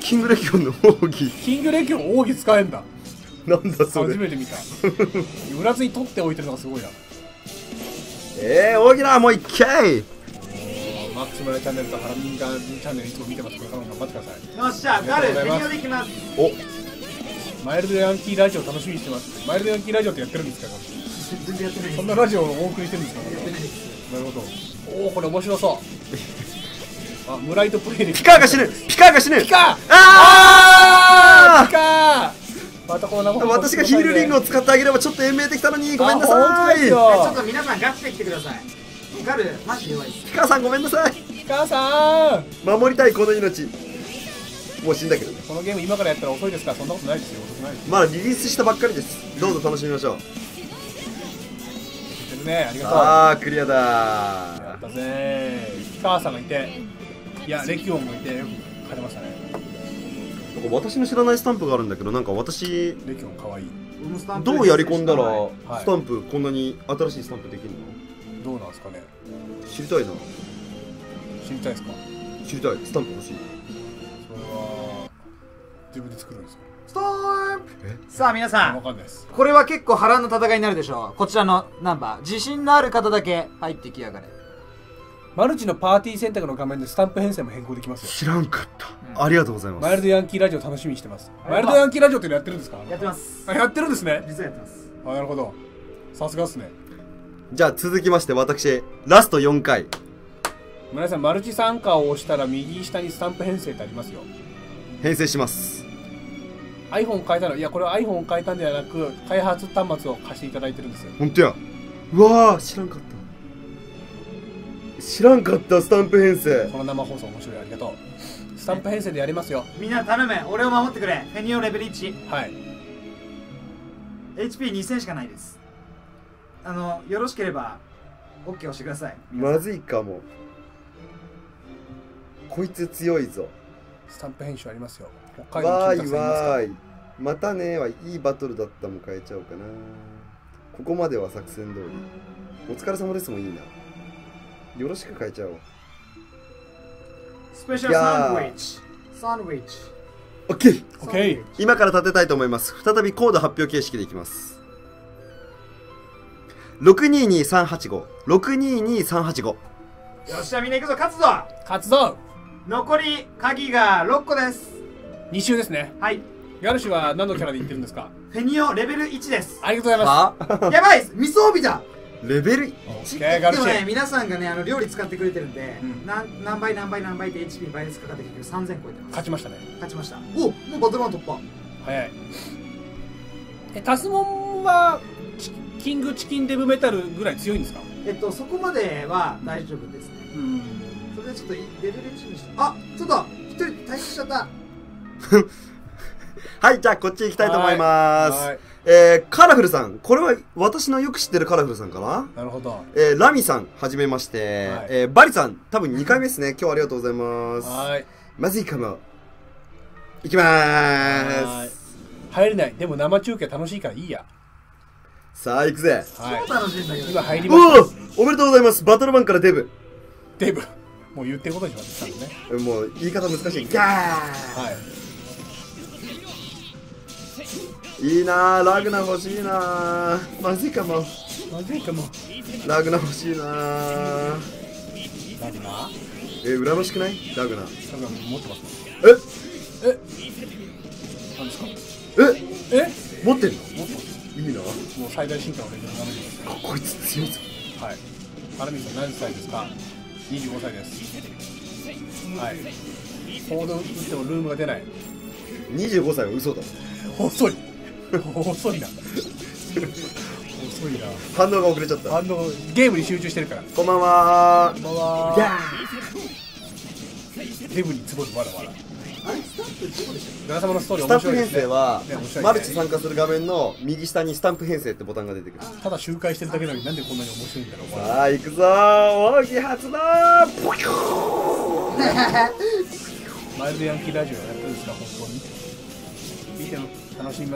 キングレギオンの奥義。 キングレギオン奥義使えんだ。 なんだそれ。 初めて見た。裏津に取っておいてるのがすごいな。 えー、奥義だ、もう一回。 マックス村チャンネルとハラミンガンチャンネルいつも見てます。これからも頑張ってください。 よっしゃ、ガル、フェニオできます。 お、 マイルドヤンキーラジオ楽しみにしてます。マイルドヤンキーラジオってやってるんですか？ 全然やってない。 そんなラジオをお送りしてるんですか？ やってないです。 なるほど。おお、これ面白そう。あ、ムライトプレイでピカーが死ぬ、ピカーが死ぬ。 ピカー、 あーピカー。またこの生私がヒールリングを使ってあげればちょっと延命できたのに、ごめんなさい。 ちょっと皆さんガチで来てください。ガルマジ弱いです。 ピカーさんごめんなさい。 ピカーさん守りたいこの命。もう死んだけど。 このゲーム今からやったら遅いですか？そんなことないですよ。遅くないですよ。 まだリリースしたばっかりです。どうぞ楽しみましょう。 ね、ありがとう。 ああ、クリアだー。 やったぜー。ピカーさんがいて、いやレキオンもいてよく勝てましたね。 なんか私の知らないスタンプがあるんだけど、なんか私レキオンかわいい。 どうやり込んだらはいスタンプこんなに新しいスタンプできるの？ どうなんですかね。 知りたいな。 知りたいですか？ 知りたい。スタンプ欲しい。 それは自分で作るんですか？ ストーンプ。さあ皆さん、 わかんないです。 これは結構波乱の戦いになるでしょう。こちらのナンバー、自信のある方だけ入ってきやがれ。 マルチのパーティー選択の画面でスタンプ編成も変更できますよ。 知らんかった、うん、ありがとうございます。 マイルドヤンキーラジオ楽しみにしてます。マイルドヤンキーラジオってのやってるんですか？ やってます。 あ、やってるんですね。 実はやってます。 あ、なるほど。さすがっすね。 じゃあ続きまして私ラストよんかい。 皆さんマルチ参加を押したら右下にスタンプ編成ってありますよ。 編成します。 iPhone 変えたの？いや、これは iPhone を変えたんではなく開発端末を貸していただいてるんですよ。 ほんとや。うわー、知らんかった。知らんかった。スタンプ編成。 この生放送面白い。ありがとう。スタンプ編成でやりますよ。 みんな頼む、俺を守ってくれ。フェニオレベルいち。 はい。 エイチピーにせん しかないです。あの、よろしければ OK 押してください。 まずいかも。こいつ強いぞ。 スタンプ編集ありますよ。北海道わーいの金沢わーい。またねはいいバトルだったも変えちゃおうかな。ここまでは作戦通り。お疲れ様ですもいいな。よろしく変えちゃおう。 スペシャルサンドイッチ。サンドイッチ。 オッケー。 オッケー。 今から立てたいと思います。再びコード発表形式でいきます。ろくにーにーさんはちご。ろくにーにーさんはちご。 よっしゃ、みんな行くぞ、勝つぞ。 勝つぞ。 残り鍵がろっこです。 に周ですね。 はい。 ガルシュは何のキャラで言ってるんですか？ フェニオレベルいちです。 ありがとうございまはやばいです。未装備だ。 レベルいち。 でもね、皆さんがね、あの料理使ってくれてるんで、 うん、 何何倍何倍何倍って エイチピー 倍率かかって結局さんぜん超えてます。 勝ちましたね。 勝ちました。お、もうバトルワン突破。 早い。え、タスモンはキングチキンデブメタルぐらい強いんですか？ えっと、そこまでは大丈夫ですね。 うん。 それでちょっとレベルいちにして。あ、ちょっと一人退出しちゃった。 はい、じゃあこっち行きたいと思います。えー、カラフルさん。これは私のよく知ってるカラフルさんかな？ なるほど。 えー、ラミさん、はじめまして。はい、えー、バリさん、多分にかいめですね。今日はありがとうございます。 はい。 まずいかも。いきまーす。 入れない。でも生中継楽しいからいいや。 さあ、行くぜ。 はい。超楽しいんだけど。 今入りました。 おおめでとうございます。バトルマンからデブ。 デブ。もう言ってることにしましたね。 もう言い方難しい。ギャー。 はい。 いいなー、ラグナ欲しいなー。まずいかも。 まずいかも。 ラグナ欲しいなー。 ラグナ？ え、羨ましくない？ラグナ。 ラグナ持ってます。 え？ え？何ですか？ え？ え？ 持ってんの？ 持ってます。 いいな。 もう最大進化のレベルななじゅうです。 あ、こいつ強いぞ。 はい。ハラミさん何歳ですか？にじゅうごさいです。はい。コード打ってもルームが出ない。 にじゅうごさいは嘘だ。 遅い。遅いな。遅いな。 反応が遅れちゃった。 反応、ゲームに集中してるから。 こんばんはー。 こんばんはー。 ギャー。 デブにツボるまだまだ。 あれスタンプどこでしたっけ？ ガラ様のストーリースタンプ面白いですね。 編成は、 ね面白いねマルチ参加する画面の右下にスタンプ編成ってボタンが出てくる。 ただ周回してるだけなのになんでこんなに面白いんだろう。 さあ、行くぞー。奥義発動ー。 マイルドヤンキーラジオやってるんですか、本当に。見て楽しみます。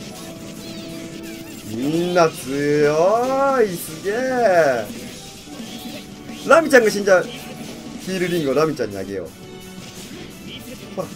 みんな強い。すげえ。ラミちゃんが死んじゃう。ヒールリングをラミちゃんにあげよう。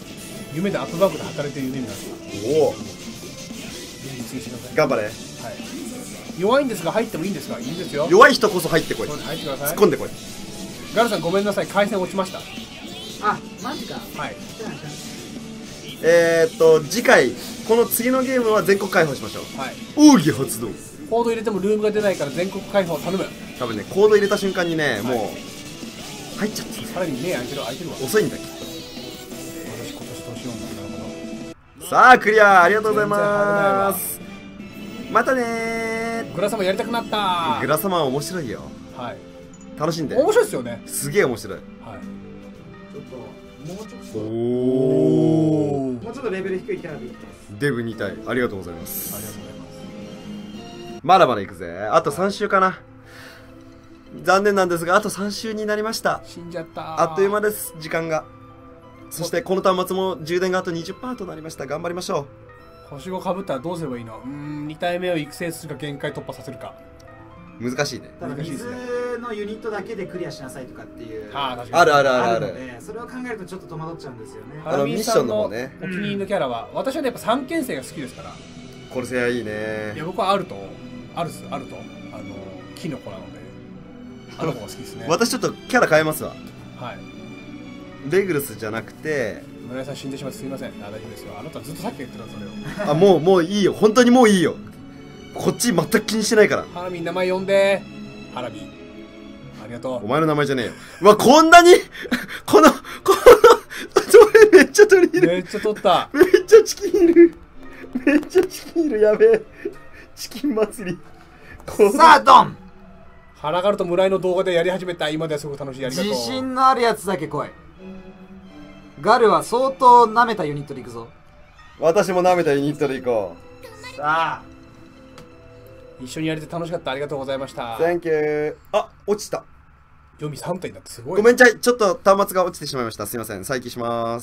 夢でアップバンクで働いてる夢になる。 おお、 現実にしてください。 頑張れ。 はい。弱いんですが入ってもいいんですか？いいですよ。 弱い人こそ入ってこい。 そうです、入ってください。 突っ込んでこい。 ガルさんごめんなさい、回線落ちました。 あ、マジか。 はい。 えーっと次回この次のゲームは全国開放しましょう。 はい。 奥義発動。 コード入れてもルームが出ないから全国開放頼む。 多分ね、コード入れた瞬間にね、もう入っちゃってる。 さらに目開いてる開いてるわ。 遅いんだきっ私今年年をなるほど。 と。さあクリアありがとうございます。またねー。 グラサマやりたくなったー。 グラサマン面白いよ。 はい。 楽しんで。 面白いですよね。 すげえ面白い。 はい。 ちょっともうちょっとおお。 もうちょっとレベル低いキャラでいきます。 デブに体ありがとうございます。 ありがとうございます。 まだまだいくぜ。あとさん週かな。残念なんですがあとさん週になりました。 死んじゃったー。 あっという間です、時間が。そしてこの端末も充電があと にじゅっパーセント となりました。頑張りましょ星ごかぶったらどうすればいいの？うーん、に体目を育成するか限界突破させるか。 う。難しいね。 ただ難しいです水ねのユニットだけでクリアしなさいとかっていうああ、確かに。 あるあるあるある。 あるので、それを考えるとちょっと戸惑っちゃうんですよね。 あのミッションの方ね。 お気に入りのキャラは、私はねやっぱ三剣生が好きですから。 これせやいいいやね。 僕はアルト、アルス、アルト、あのキノコなので、アルトが好きですね。 私ちょっとキャラ変えますわ。 はい。 レグルスじゃなくて、 村井さん死んでしまってすみません。あ、大丈夫ですよ。あなたずっとさっき言ってたそれを。 あ、もうもういいよ。本当にもういいよ。こっち全く気にしてないから。 ハラミン名前呼んで。ハラミン。ありがとお前の名前じゃねえよ。うわ、こんなにこの、この、どれめっちゃ取り入う。 る。 めっちゃ取った。 めっちゃチキンいる。めっちゃチキンいる。やべえ。チキン祭り。 さあドン。 腹がると村井の動画でやり始めた。今ではすごく楽しい。ありがとう。 自信のあるやつだけ来い。ガルは相当舐めたユニットでいくぞ。 私も舐めたユニットで行こさあ一緒にやれて楽しかった。ありがとうございましたう。。Thank you。あ、落ちた。 読みさん体になってすごい。 ごめんちゃい。ちょっと端末が落ちてしまいました。すいません。再起します。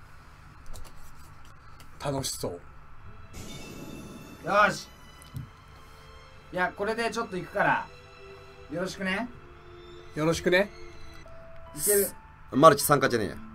楽しそう。 よし。いや、これでちょっと行くからよろしくね。 よろしくね。 いける。 マルチ参加じゃねえや。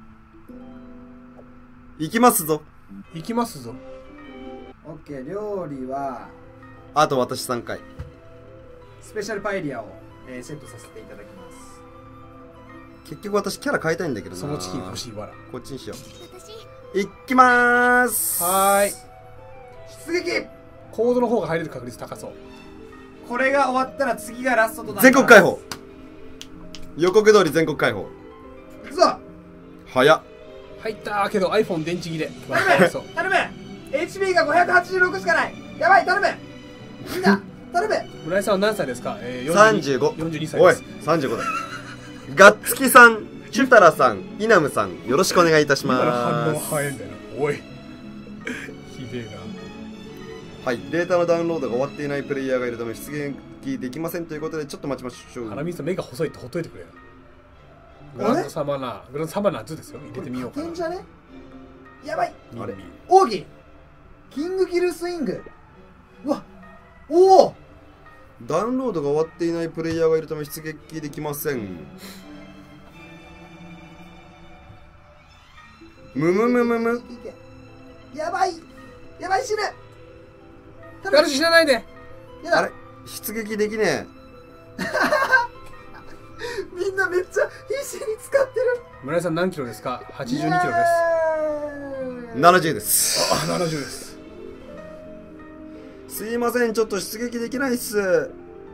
行きますぞ。 行きますぞ。 オッケー。料理はあと私さんかい。 スペシャルパエリアを、えー、セットさせていただきます。 結局私キャラ変えたいんだけどな。 そのチキン欲しいわら。 こっちにしよう。いきまーす。 はーい。 出撃。 コードの方が入れる確率高そう。 これが終わったら次がラストとなる。 全国開放。予告通り全国開放。 いくぞ。 早っ。 入ったーけど iPhone 電池切れ。 頼むそう。 頼む。 エイチピー がごひゃくはちじゅうろくしかない。やばい、頼む。みんな頼む。 村井さんは何歳ですか？えー、 さんじゅうご。 よんじゅうにさいおいです。 さんじゅうごだ。ガッツキさん、チュタラさん、イナムさん、よろしくお願いいたし今の反応ます。 早いんだよな。おい。ひでえな。 はい、データのダウンロードが終わっていないプレイヤーがいるため出撃できませんということでちょっと待ちましょう。 ハラミさん目が細いってほっといてくれ。グランドサマナー、グランドサマナーズですよ。入れてみようかな。 んじゃね。やばい。 あれ奥義キングキルスイング。うわ、おお。 ダウンロードが終わっていないプレイヤーがいるため出撃できません。むむむむむ。 やばい。やばい、死ぬ。 ガルシ死なないで。 やだ。 あれ出撃できねみんなめっちゃ必死に使ってる。 村井さん何キロですか？はちじゅうにキロです。 え。ななじゅうです。 あ、ななじゅうです。 すいません、ちょっと出撃できないっす。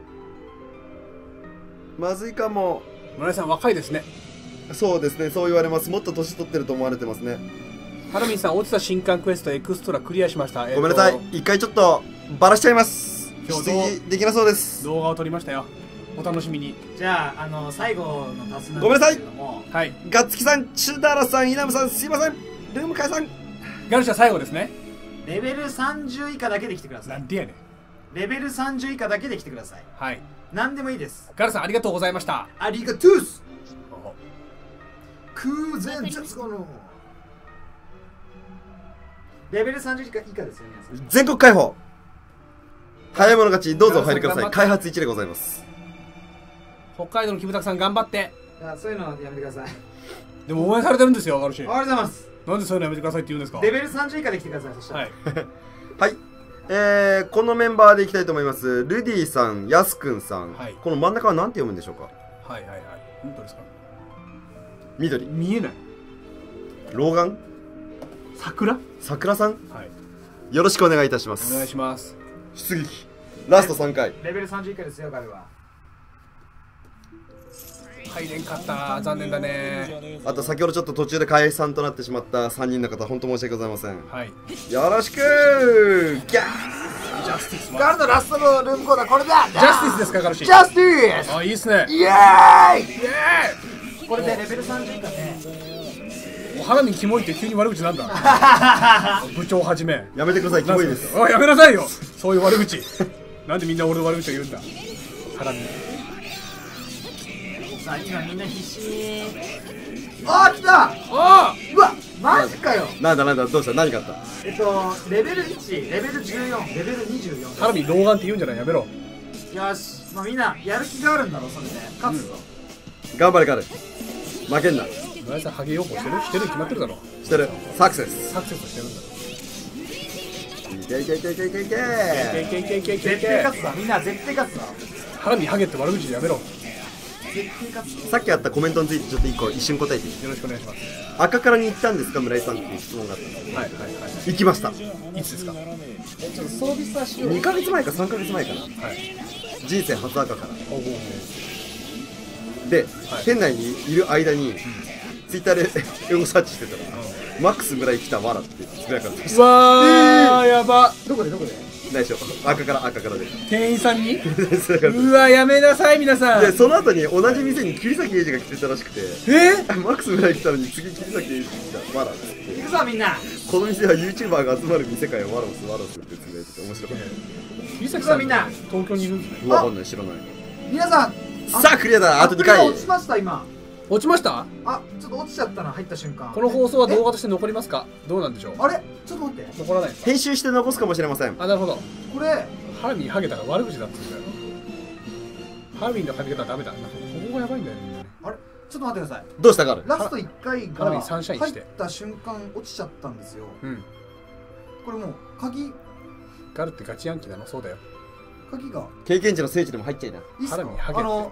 まずいかも。 村井さん若いですね。 そうですね、そう言われます。もっと年取ってると思われてますね。 ハラミさん、落ちた新刊クエストエクストラクリアしました。 ごめんなさい、一回ちょっとバラしちゃいます。 今日出撃できなそうです。 動画を撮りましたよ。お楽しみに。 じゃあ、あの最後のタスなんごめんなさいですけれども、 はい。 ガッツキさん、チュダラさん、イナムさん、すいません。ルーム会さん。 ガルシは最後ですね。 レベルさんじゅう以下だけで来てくださ。 ないんでやねん。 レベルさんじゅう以下だけで来てください。 はい。 何でもいいです。 ガルさんありがとうございました。 ありがとうす。空前絶後のレベルさんじゅう以下以下ですよね。皆さん全国開放。早い者勝ち、どうぞお入りください。開発いちでございます。 北海道のキムタクさん頑張って。 あ、そういうのはやめてください。 でも応援されてるんですよ、ガルシ。 ありがとうございます。 なんでそういうのやめてくださいって言うんですか。 レベルさんじゅう以下で来てください。そしたらはいはい。えー、このメンバーでいきたいと思います。ルディさん、ヤスくんさん、 はい、 この真ん中は何て読むんでしょうか。 はいはいはい。本当ですか。 緑。 見えない。 老眼。 桜。 桜さん。 はい。 よろしくお願いいたします。 お願いします。 出撃。ラストさんかい。 レベルさんじゅう以下ですよ、彼は。 入れんかった。残念だね。 あと先ほどちょっと途中で解散となってしまったさんにんの方、本当申し訳ございません。 はい。 よろしくー。ギャー。ジャスティス。 ガルのラストのルームコーダーこれだ。 ジャスティスですか、ガルシ。 ジャスティス。 あ、いいっすね。 イエーイ。イエーイ。これでレベルさんじゅう以下ね。 お花見キモいって急に悪口なんだ。部長はじめ。 やめてください、キモいです。 あ、やめなさいよ。そういう悪口。なんでみんな俺の悪口を言うんだ。花見。 さあ今みんな必死に。あー来た。 あーうわマジかよ。 なんだなんだどうした何かあった。 えっとレベルいち、レベルじゅうよん、レベルにじゅうよん。 花見老眼って言うんじゃない、やめろ。 よし、まあみんなやる気があるんだろそれで勝つぞ。 頑張れガル。負けんな。 村井さんハゲようこしてるしてる決まってるだろ。 してる。サクセス。 サクセスしてるんだろ。 いけいけいけいけいけいけいけいけいけいけいけいけ。 絶対勝つぞみんな、絶対勝つぞ。 花見ハゲって悪口やめろ。 さっきあったコメントについてちょっと一個一瞬答えていい。 よろしくお願いします。 赤からに行ったんですか村井さんっていう質問があったんです。 はいはいはい。 行きました。いつですか。 えちょっと装備さしよう。 にかげつまえかさんかげつまえかな。 はい。 人生初赤から。 おお。 で、店内にいる間にツイッターで英語サーチしてたらマックス村井来たわらってつぶやかれてました。 うわーやば。 どこでどこで。 ないでしょ。赤から赤からで店員さんにうわやめなさい皆さん。 でその後に同じ店に桐崎英二が来てたらしくて、 えマックス村井来たのに次桐崎英二来たわらって行くぞみんな。 この店は YouTuber が集まる店かよ、ワロスワロスってつぶやいてて面白かった。 桐崎さんみんな東京にいるんですね。 わかんない、知らない。 皆さんさあクリアだ。あとにかい。 落ちました今。 落ちました。 あ、ちょっと落ちちゃったな、入った瞬間。 この放送は動画として残りますか。どうなんでしょう。 あれちょっと待って、 残らないですか。 編集して残すかもしれません。 あ、なるほど。 これハラミンハゲたら悪口だったんだよ。ハラミンの髪型はダメだ。なんかここがやばいんだよね。 あれちょっと待ってください。 どうしたガル。 ラストいっかいがハラミンサンシャインして入った瞬間落ちちゃったんですよ。 うん。 これもう鍵ガルってガチヤンキーなの。そうだよ。 鍵が経験値の聖地でも入っちゃいな。 いいっすか。 ハラミンハゲあのも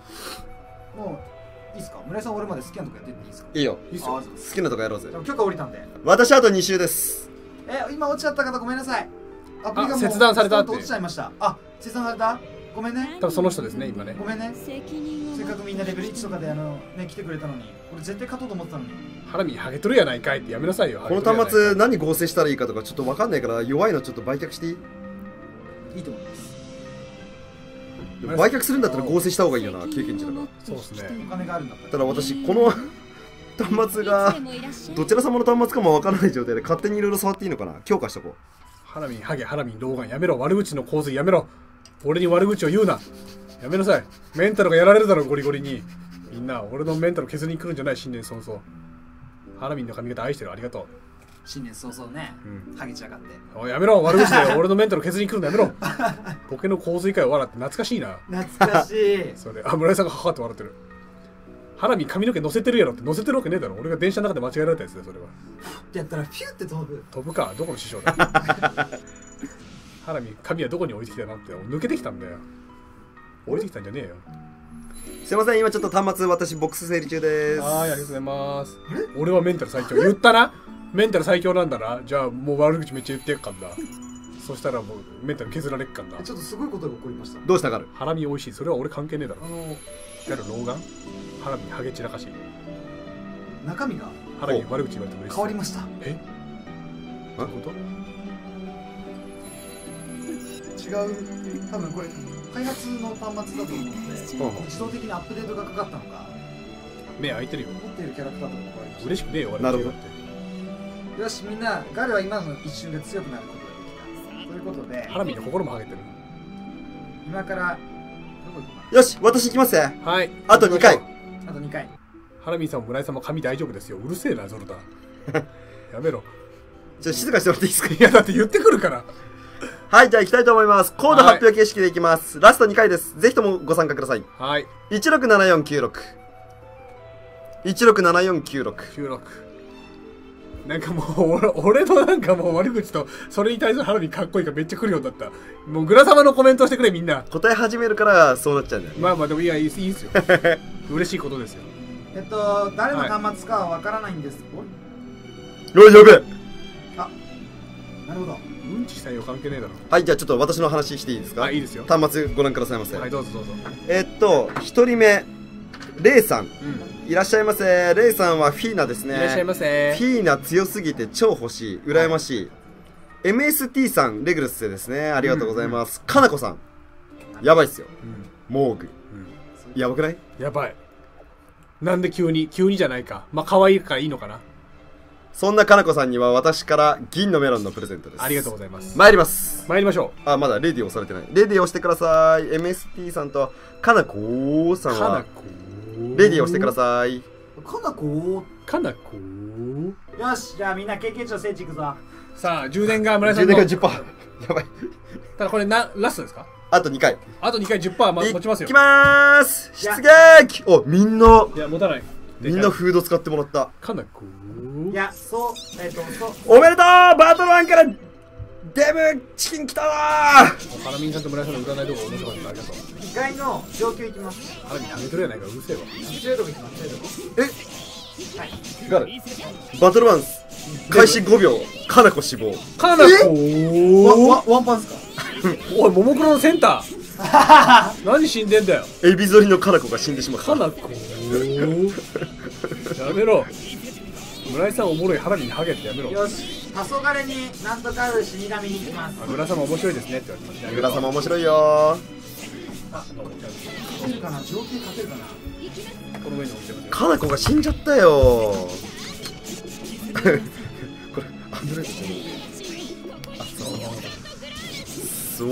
ういいっすか。村井さん俺まで好きなとこやってっていいっすか。 いいよ。 いいっすよ。 好きなとこやろうぜ。 許可降りたんで。 私あとに周です。 え、今落ちちゃった方ごめんなさい。アプリがもう切断されたって落ちちゃいました。あ、切断された。ごめんね。 多分その人ですね今ね。 ごめんね。せっかくみんなレベルいちとかであのね来てくれたのに、俺絶対勝とうと思ってたのに。 ハラミンハゲとるやないかいってやめなさいよ。 この端末何合成したらいいかとかちょっと分かんないから弱いのちょっと売却していい？ いいと思います。 売却するんだったら合成した方がいいよな、経験値だから。 そうですね。 お金があるんだったら。 ただ私この端末がどちら様の端末かも分からない状態で勝手にいろいろ触っていいのかな。強化しとこう。 ハラミンハゲハラミン老眼やめろ。悪口の洪水やめろ。俺に悪口を言うな。やめなさい。メンタルがやられるだろゴリゴリに。みんな俺のメンタル削りに来るんじゃない。新年早々。ハラミンの髪型愛してる。ありがとう。 新年早々ね、うん、ハゲちゃがって。 おいやめろ。悪口で俺のメンタル削りに来るんだ。やめろ。ボケの洪水かよ笑って懐かしいな。 懐かしい。 それあ村井さんがははって笑ってる。ハラミン髪の毛乗せてるやろって。乗せてるわけねえだろ。俺が電車の中で間違えられたやつだよそれは。 ってやったらピューって飛ぶ。 飛ぶか。どこの師匠だ。ハラミン髪はどこに置いてきたなって。抜けてきたんだよ。置いてきたんじゃねえよ。 すいません、今ちょっと端末私ボックス整理中です。 はい、ありがとうございます。俺はメンタル最強言ったな。メンタル最強なんだな。じゃあもう悪口めっちゃ言ってやっかんだ。そしたらもうメンタル削られっかんだ。 ちょっとすごいことが起こりました。 どうしたガル。 ハラミ美味しい。それは俺関係ねえだろ。 あのガル老眼ハラミハゲ散らかし。 中身がハラミ悪口言われても嬉しい。 変わりました。 えどういうこと？ 違う、多分これ開発の端末だと思うので、自動的にアップデートがかかったのか。 目開いてるよ。 持っているキャラクターとか変わりました。 嬉しくねえよ。 なるほど。 よし、みんなガルは今の一瞬で強くなることができた。ということでハラミの心もハゲてる。 今からどこ行こうか。 よし、私行きますね。 はい。 あとにかい。 あとにかい。 ハラミさんも村井さんも髪大丈夫ですよ。うるせえなゾルタ。やめろ。 じゃあ静かにしてもらっていいですか。 いやだって言ってくるから。 はい、じゃあ行きたいと思います。コード発表形式でいきます。はい、ラストにかいです。ぜひともご参加ください。 はい。 いちろくななよんきゅうろく。いちろくななよんきゅうろく。 きゅうろく。 なんかもう俺、俺のなんかもう悪口と、それに対する花火かっこいいからめっちゃ来るようになった。もうグラ様のコメントしてくれみんな。 答え始めるからそうなっちゃうんだよね。 まあまあでもいや、いいですよ。嬉しいことですよ。 えっと、誰の端末かはわからないんです。 おい、やべえ。 あ、なるほど。 うんちしたいよ関係ねえだろ。 はい、じゃあちょっと私の話していいですか。 はい、いいですよ。 端末ご覧くださいませ。 はい、どうぞどうぞ。 えっと、一人目、レイさん。 うん。 いらっしゃいませ。レイさんはフィーナですね。 いらっしゃいませ。 フィーナ強すぎて超欲しい。羨ましい。エムエスティー さん、レグルスですね。ありがとうございます。かなこさん。やばいっすよ。モーグ。やばくない？ やばい。なんで急に急にじゃないか。まあ可愛いからいいのかな。 そんなかなこさんには私から銀のメロンのプレゼントです。 ありがとうございます。 参ります。 参りましょう。あ、まだレディー押されてない。レディー押してください。エムエスティー さんとかなこさんはレディー押してください。 かなこかなこよし、じゃあみんな経験値の聖地いくぞ。 さあ、充電が村井さんの。 充電が じゅっパーセント。やばい。 ただこれな、ラストですか？ あとにかい。 あとにかい じゅっパーセント ま、持ちますよ。 いきまーす。出撃。お、みんな。 いや、持たない。 みんなフード使ってもらった。 かなこいや、そう、えっと、そう。 おめでとうバトルワンからデブチキン来たわー。 ハラミンさんと村井さんの占い動画面白かった。ありがとう。 意外の上級いきます。 ハラミン食べとるやないか、うるせえわ。 強いとこいきます、強いとこ。 えはい。ガル。バトルワン開始ごびょう。かなこ死亡。 かなこワワンパンっすか？ おい、ももクロのセンター何死んでんだよ。 エビ反りのかなこが死んでしまった。 かなこやめろ。村井さんおもろい、ハラミにハゲってやめろ。 よし、黄昏になんとかある死神に行きます。 村様面白いですねって言われてました。 グラ様面白いよー。 あ、勝てるかな、上級勝てるかな。 この上に置いてますよ。 かなこが死んじゃったよー。これアンドロイドじゃない。あ、そう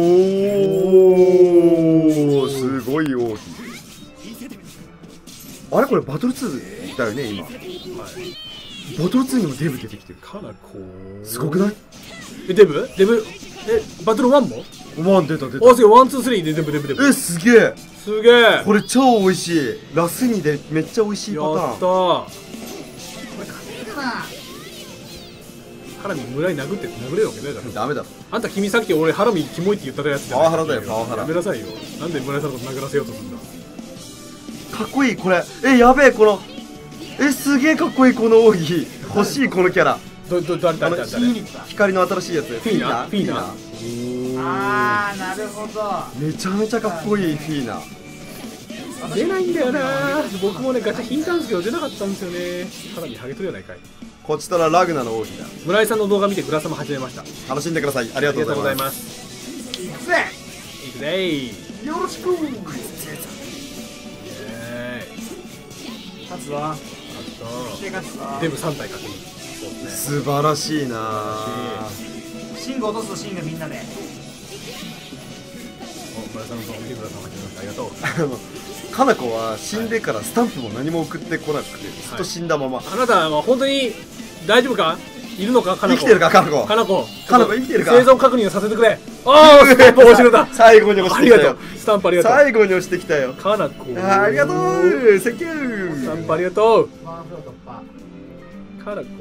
そうすごい王妃。あれこれバトルツーだよね今。はい。バトルツーにもデブ出てきてる。 かなこすごくない？ え、デブデブえ、バトルワンもワン出た出た。 あ、すげえ、ワンツースリーでデブデブデブ。 え、すげえすげえ。 これ超美味しい。ラスにでめっちゃ美味しいパターン。 やったー。 これ勝てるかな。 ハラミ村井殴ってって殴れるわけないだろ。 ダメだろ。 あんた君さっき俺ハラミキモいって言ったやつじゃん。 パワハラだよパワハラ。 やめなさいよ。なんで村井さんのこと殴らせようとするんだ。 かっこいいこれ。え、やべえこのえ、すげえかっこいいこの奥義。欲しいこのキャラ。 どど誰誰誰誰？ 光の新しいやつ。フィーナ？フィーナ？ あー、なるほど。 めちゃめちゃかっこいいフィーナ。 出ないんだよな。僕もねガチャ引いたんですけど出なかったんですよね。ハラミハゲとるやないかい。 こちとらラグナの王妃だ。 村井さんの動画見てグラサム始めました。 楽しんでください。ありがとうございます。 いくぜ。 いくぜい。 よろしく。勝つぞ。 あとデブさん体確認。 素晴らしいなぁ。 シング落とすとシングみんなで。 お、村井さんの動画見てください。始めました。ありがとう。 あのかなこは死んでからスタンプも何も送ってこなくてずっと死んだまま。 あなたは本当に大丈夫か？いるのか？かなこ。 生きてるかかなこ。 かなこ。 かなこ生きてるか？ 生存確認をさせてくれ。ああ、スタンプ押してくれた。 最後に押してきたよ。 スタンプありがとう。 最後に押してきたよ。 かなこ。 ありがとう。セキュー。 スタンプありがとう。 ワンフロー突破。 かなこ。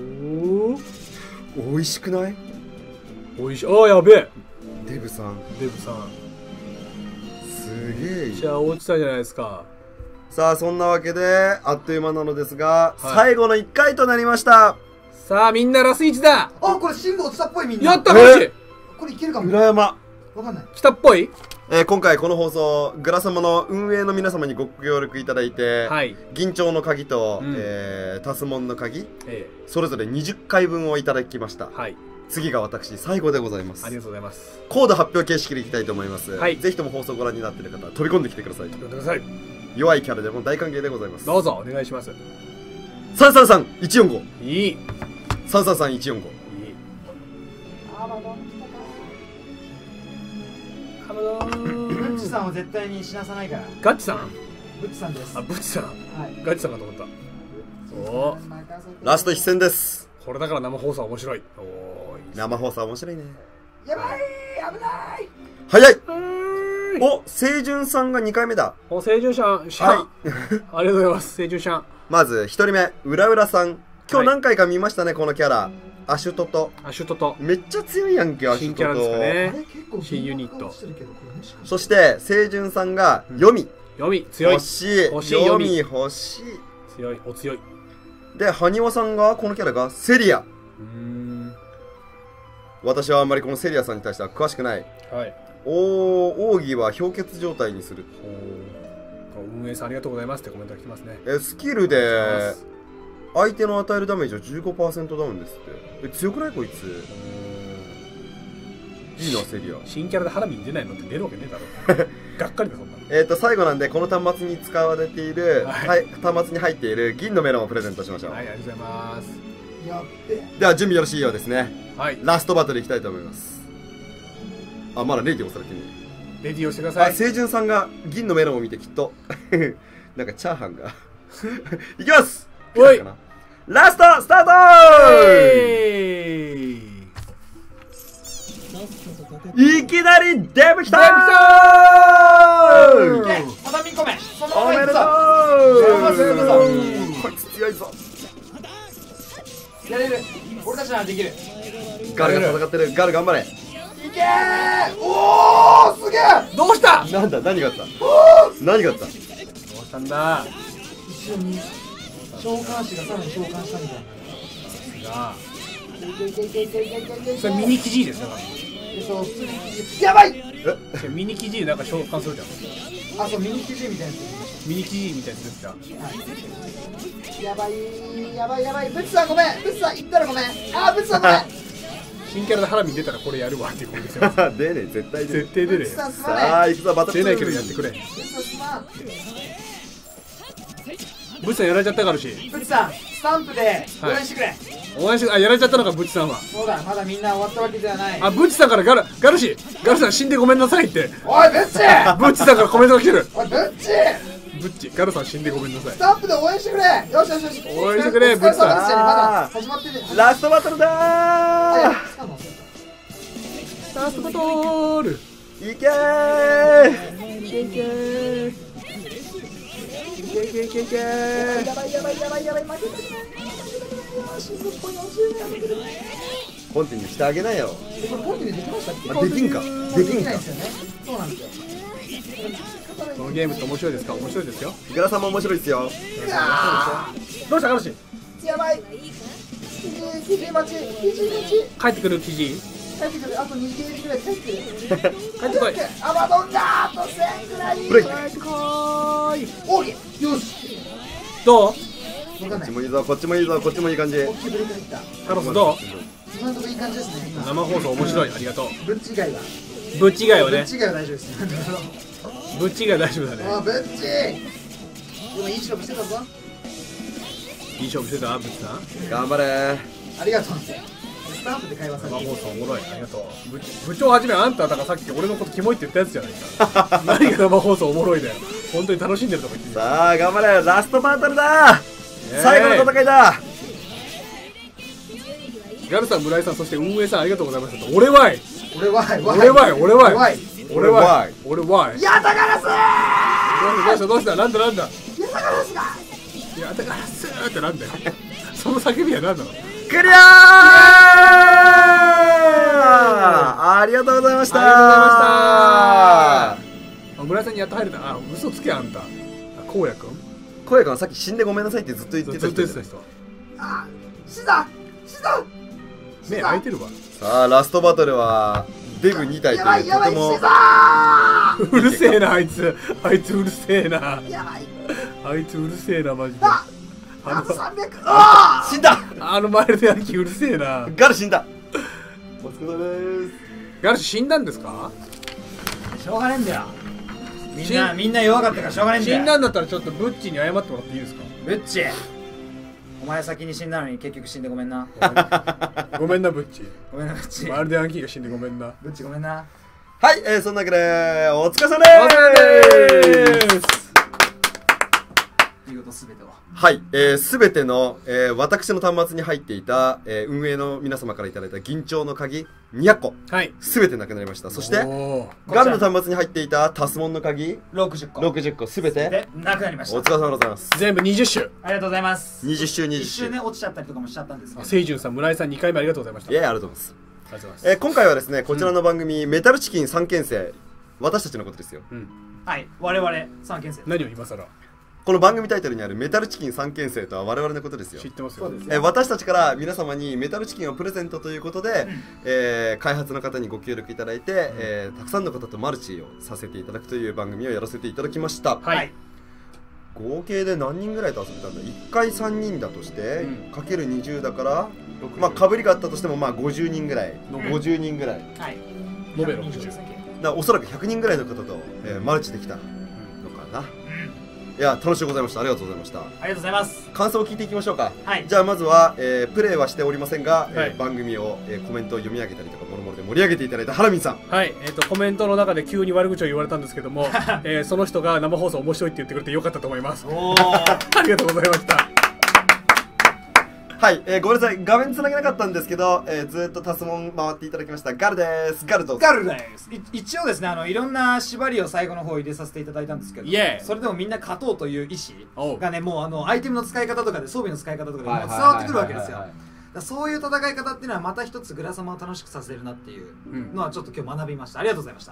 美味しくない？ 美味しい。ああ、やべえ。 デブさん。 デブさん。 すげえ。 じゃあ落ちたじゃないですか。 さあそんなわけであっという間なのですが、はい、最後のいっかいとなりました。 さあみんなラスいちだ。 あ、これシング落ちたっぽいみんな。 やったマジ。 これいけるかも。 裏山。 わかんない。 来たっぽい。 えー、今回この放送グラ様の運営の皆様にご協力いただいて、はい、銀蝶の鍵と、うん、えー、タスモンの鍵、ええ、それぞれにじゅっかいぶんをいただきました。はい、次が私最後でございます。 ありがとうございます。 コード発表形式でいきたいと思います。はい、ぜひとも放送をご覧になっている方飛び込んできてください。飛び込んでください。弱いキャラでも大歓迎でございます。 どうぞお願いします。 さんさんさんいちよんご。 いい。 さんさんさんいちよんご。いい。 あばどん来たか。あばどん。ブッチさんは絶対に死なさないから。 ガッチさん。 ブッチさんです。 あ、ブッチさん。はい。ガッチさんかと思った。おー。 ラスト一戦です。 これだから生放送面白い。おー。 生放送面白いね。 やばい。危ない。 早い。お、清純さんがにかいめだ。 お、清純さん、シャン。はい、ありがとうございます、清純さん。 まずひとりめ、うらうらさん、 今日何回か見ましたね、このキャラ。アシュトト。 アシュトト。 めっちゃ強いやんけ、アシュトト。 新キャラですかね。新ユニット。 そして、清純さんが、ヨミ。 ヨミ、強い。 欲しい。 欲しいヨミ。 欲しい。 強い、お強い。 で、ハニワさんが、このキャラが、セリア。うーん。私はあんまりこのセリアさんに対しては詳しくない。はい。おー、奥義は氷結状態にする。 運営さんありがとうございますってコメントが来てますね。 え、スキルで、相手の与えるダメージを じゅうごパーセント ダウンですって。え、強くないこいつ。いいな、セリア。 新キャラでハラミに出ないのって出るわけねえだろ。がっかりだ、そんなの。 えっと、最後なんで、この端末に使われている、はい、端末に入っている銀のメロンをプレゼントしましょう。 はい、ありがとうございます。 やっべ。 では、準備よろしいようですね。 はい。 ラストバトルいきたいと思います。あ、まだレディオされてる。 レディオしてください。 あ、清純さんが銀のメロンを見てきっと、なんかチャーハンが。いきます。 おい。 ラストスタートー。いきなりデブきたー。 いけ、畳み込め。 おめでとう。こいつ強いぞ。 やれる。俺たちならできる。 ガルが戦ってる。ガル頑張れ。 いけー。おー、すげえ。 どうした。 なんだ、何があった。何があった。どうしたんだ。 一緒に召喚師がさらに召喚したみたいな。 それミニキジですね。 えっと普通にやばい。 え、ミニキジなんか召喚するじゃん。 あ、そう、ミニキジみたいなやつ。ミニキジみたいなやつだ。 やばいやばいやばい。ブツさんごめん。ブツさん言ったらごめん。あ、ブツさんごめん。 新キャラでハラミ出たらこれやるわっていうことですよ。 出ねえ、絶対出ねえ。 絶対出ねえ。 さあ、行くぞ、バトル。 出ないけどやってくれ。ブチさんやられちゃったからし。 ブチさん、スタンプで応援してくれ。 応援して、あ、やられちゃったのか、ブチさんは。 そうだ、まだみんな終わったわけではない。 あ、ブチさんからガル、ガルシ、ガルさん死んでごめんなさいって。 おい、ブッチブチさんからコメントが来てる。 おい、ブッチブッチ、ガルさん死んでごめんなさい。 スタンプで応援してくれ。よしよしよし。 応援してくれ、ブチさん。 まだ始まってる。 ラストバトルだー。 ラストバトル。 いけー。 いけいけいけいけいけいけ。 やばいやばいやばいやばい、負けたくない。 コンティニューしてあげなよ。 これコンティニューできましたっけ？ できんか。できんか。 そうなんですよ。 このゲームって面白いですか？面白いですよ。 グラさんも面白いですよ。 どうしたガルシ？ やばい。キジ待ち、キジ待ち。 帰ってくるキジ？ 帰ってくる。あとにゲージぐらい帰ってくる。 帰ってこい。 アマドンだーとせんくらい。 ブレイク。 帰ってこーい。 オーケー。よし。 どう？ こっちもいいぞ、こっちもいいぞ、こっちもいい感じ。 カロスどう？ 今のところいい感じですね。 生放送面白い、ありがとう。 ぶっち以外は。 ぶっち以外はね。 ぶっち以外は大丈夫です。 ぶっち以外は大丈夫だね。 あ、ぶっち。でもいい勝負してたぞ。 いい勝負してた、ぶっちさん。 頑張れー。 ありがとう。スタンプで会話されて。 生放送おもろい、ありがとう。部部長はじめあんただからさっき俺のことキモいって言ったやつじゃないか。何が生放送おもろいだよ。本当に楽しんでるとか言って。 さあ頑張れ、ラストバトルだー。最後の戦いだ。 ガルさん、村井さん、そして運営さんありがとうございました。俺はい俺はい俺はい俺はいう俺は俺はやたガラスー。 どうしたどうしたなんだなんだ。 やたガラスがやたガラスーってなんだよ。その叫びは何なの。 クリアー。ありがとうございました。 ありがとうございました。村井さんにやっと入れた。あ、嘘つけあんた。こうやくんこうやくんはさっき死んでごめんなさいってずっと言ってた人。 ずっと言ってた人。 あ、死だ死だ目開いてるわ。 さあラストバトルはデブに体というとてもうるせえなあいつ。あいつうるせえな。 やばい。 あいつうるせえなマジで。 あとさんびゃく。あ死んだ。 あのマイルドヤンキーうるせえな。 ガル死んだ。お疲れ様です。 ガル死んだんですか？ しょうがねえんだよ。みんなみんな弱かったからしょうがねえんだよ。 死んだんだったらちょっとブッチに謝ってもらっていいですか？ ブッチ、お前先に死んだのに結局死んでごめんな。 ごめんなブッチ。 ごめんなブッチ。 マイルドヤンキーが死んでごめんな。 ブッチごめんな。 はい、えー、そんなわけでお疲れ様です。 お疲れ様です。 と全てを。 はい、えー、全ての、えー、私の端末に入っていた、えー、運営の皆様からいただいた銀蝶の鍵にひゃっこ、はい、全てなくなりました。そしてガルの端末に入っていたタスモンの鍵ろくじゅっこ、 ろくじゅっこ全てなくなりました。 お疲れ様でございます。 全部にじゅっ種。 ありがとうございます。 にじゅっ種にじゅっ種。 一周ね落ちちゃったりとかもしちゃったんですけど。 せいじゅんさん、村井さんにかいめありがとうございました。 いや、ありがとうございます。ありがとうございます。えー、今回はですね、こちらの番組、うん、メタルチキンさんけん生、私たちのことですよ。うん、 はい、我々さんけん生。 何を今更。 この番組タイトルにあるメタルチキンさんけん生とは我々のことですよ。 知ってますよ。 えー、私たちから皆様にメタルチキンをプレゼントということで、うん、えー、開発の方にご協力いただいて、うん、えー、たくさんの方とマルチをさせていただくという番組をやらせていただきました。はい。合計で何人ぐらいと遊べたんだ。いっかいさんにんだとして、うん、かけるにじゅうだから、まあかぶりがあったとしてもまあごじゅうにんぐらい、うん、ごじゅうにんぐらい、はい、 延べろくじゅう。だからおそらくひゃくにんぐらいの方と、えー、マルチできたのかな。いや、楽しくございました。ありがとうございました。ありがとうございます。 感想を聞いていきましょうか。はい。じゃあまずは、えー、プレイはしておりませんが、はい、えー、番組を、えー、コメントを読み上げたりとかもろもろで盛り上げていただいたハラミンさん。 はい。えっ、ー、とコメントの中で急に悪口を言われたんですけども、えー、その人が生放送面白いって言ってくれてよかったと思います。おありがとうございました。 はい、えー、ごめんなさい、画面つなげなかったんですけど、えー、ずっとタスモン回っていただきましたガルです。ガルどうぞ。 ガルです。一応ですね、あのいろんな縛りを最後の方入れさせていただいたんですけど、それでもみんな勝とうという意思がね、もうあのアイテムの使い方とかで装備の使い方とかでもう伝わってくるわけですよ。そういう戦い方っていうのはまた一つグラ様を楽しくさせるなっていうのはちょっと今日学びました。ありがとうございました。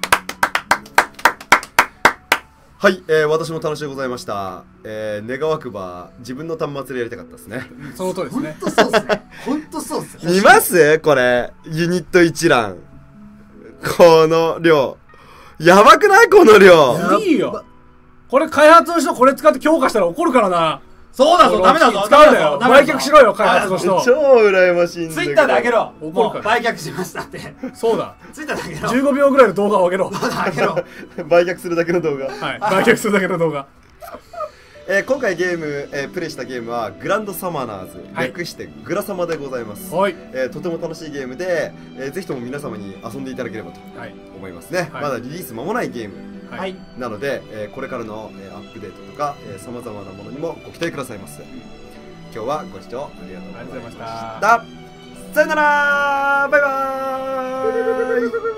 はい、えー、私も楽しいございました。えー、願わくば自分の端末でやりたかったですね。 その通りですね。 本当そうですね。本当そうですね。 見ますこれユニット一覧。この量やばくないこの量。 いいよ。これ開発の人これ使って強化したら怒るからな。 そうだぞ、ダメだぞ、 使うんだよ。売却しろよ、開発の人。 超羨ましいんだけど。 ツイッターであげろ。もう売却しましたって。 そうだ。 ツイッターであげろ。 じゅうごびょうぐらいの動画をあげろ。 あげろ。 売却するだけの動画。 はい。売却するだけの動画。 えー、今回ゲーム、えー、プレイしたゲームはグランドサマナーズ、はい、略してグラサマでございます。はい。えー、とても楽しいゲームで、えー、ぜひとも皆様に遊んでいただければと思いますね。はい、まだリリース間もないゲーム。はい、なので、えー、これからの、えー、アップデートとかさまざまなものにもご期待くださいます。今日はご視聴ありがとうございました。さよなら、バイバーイ。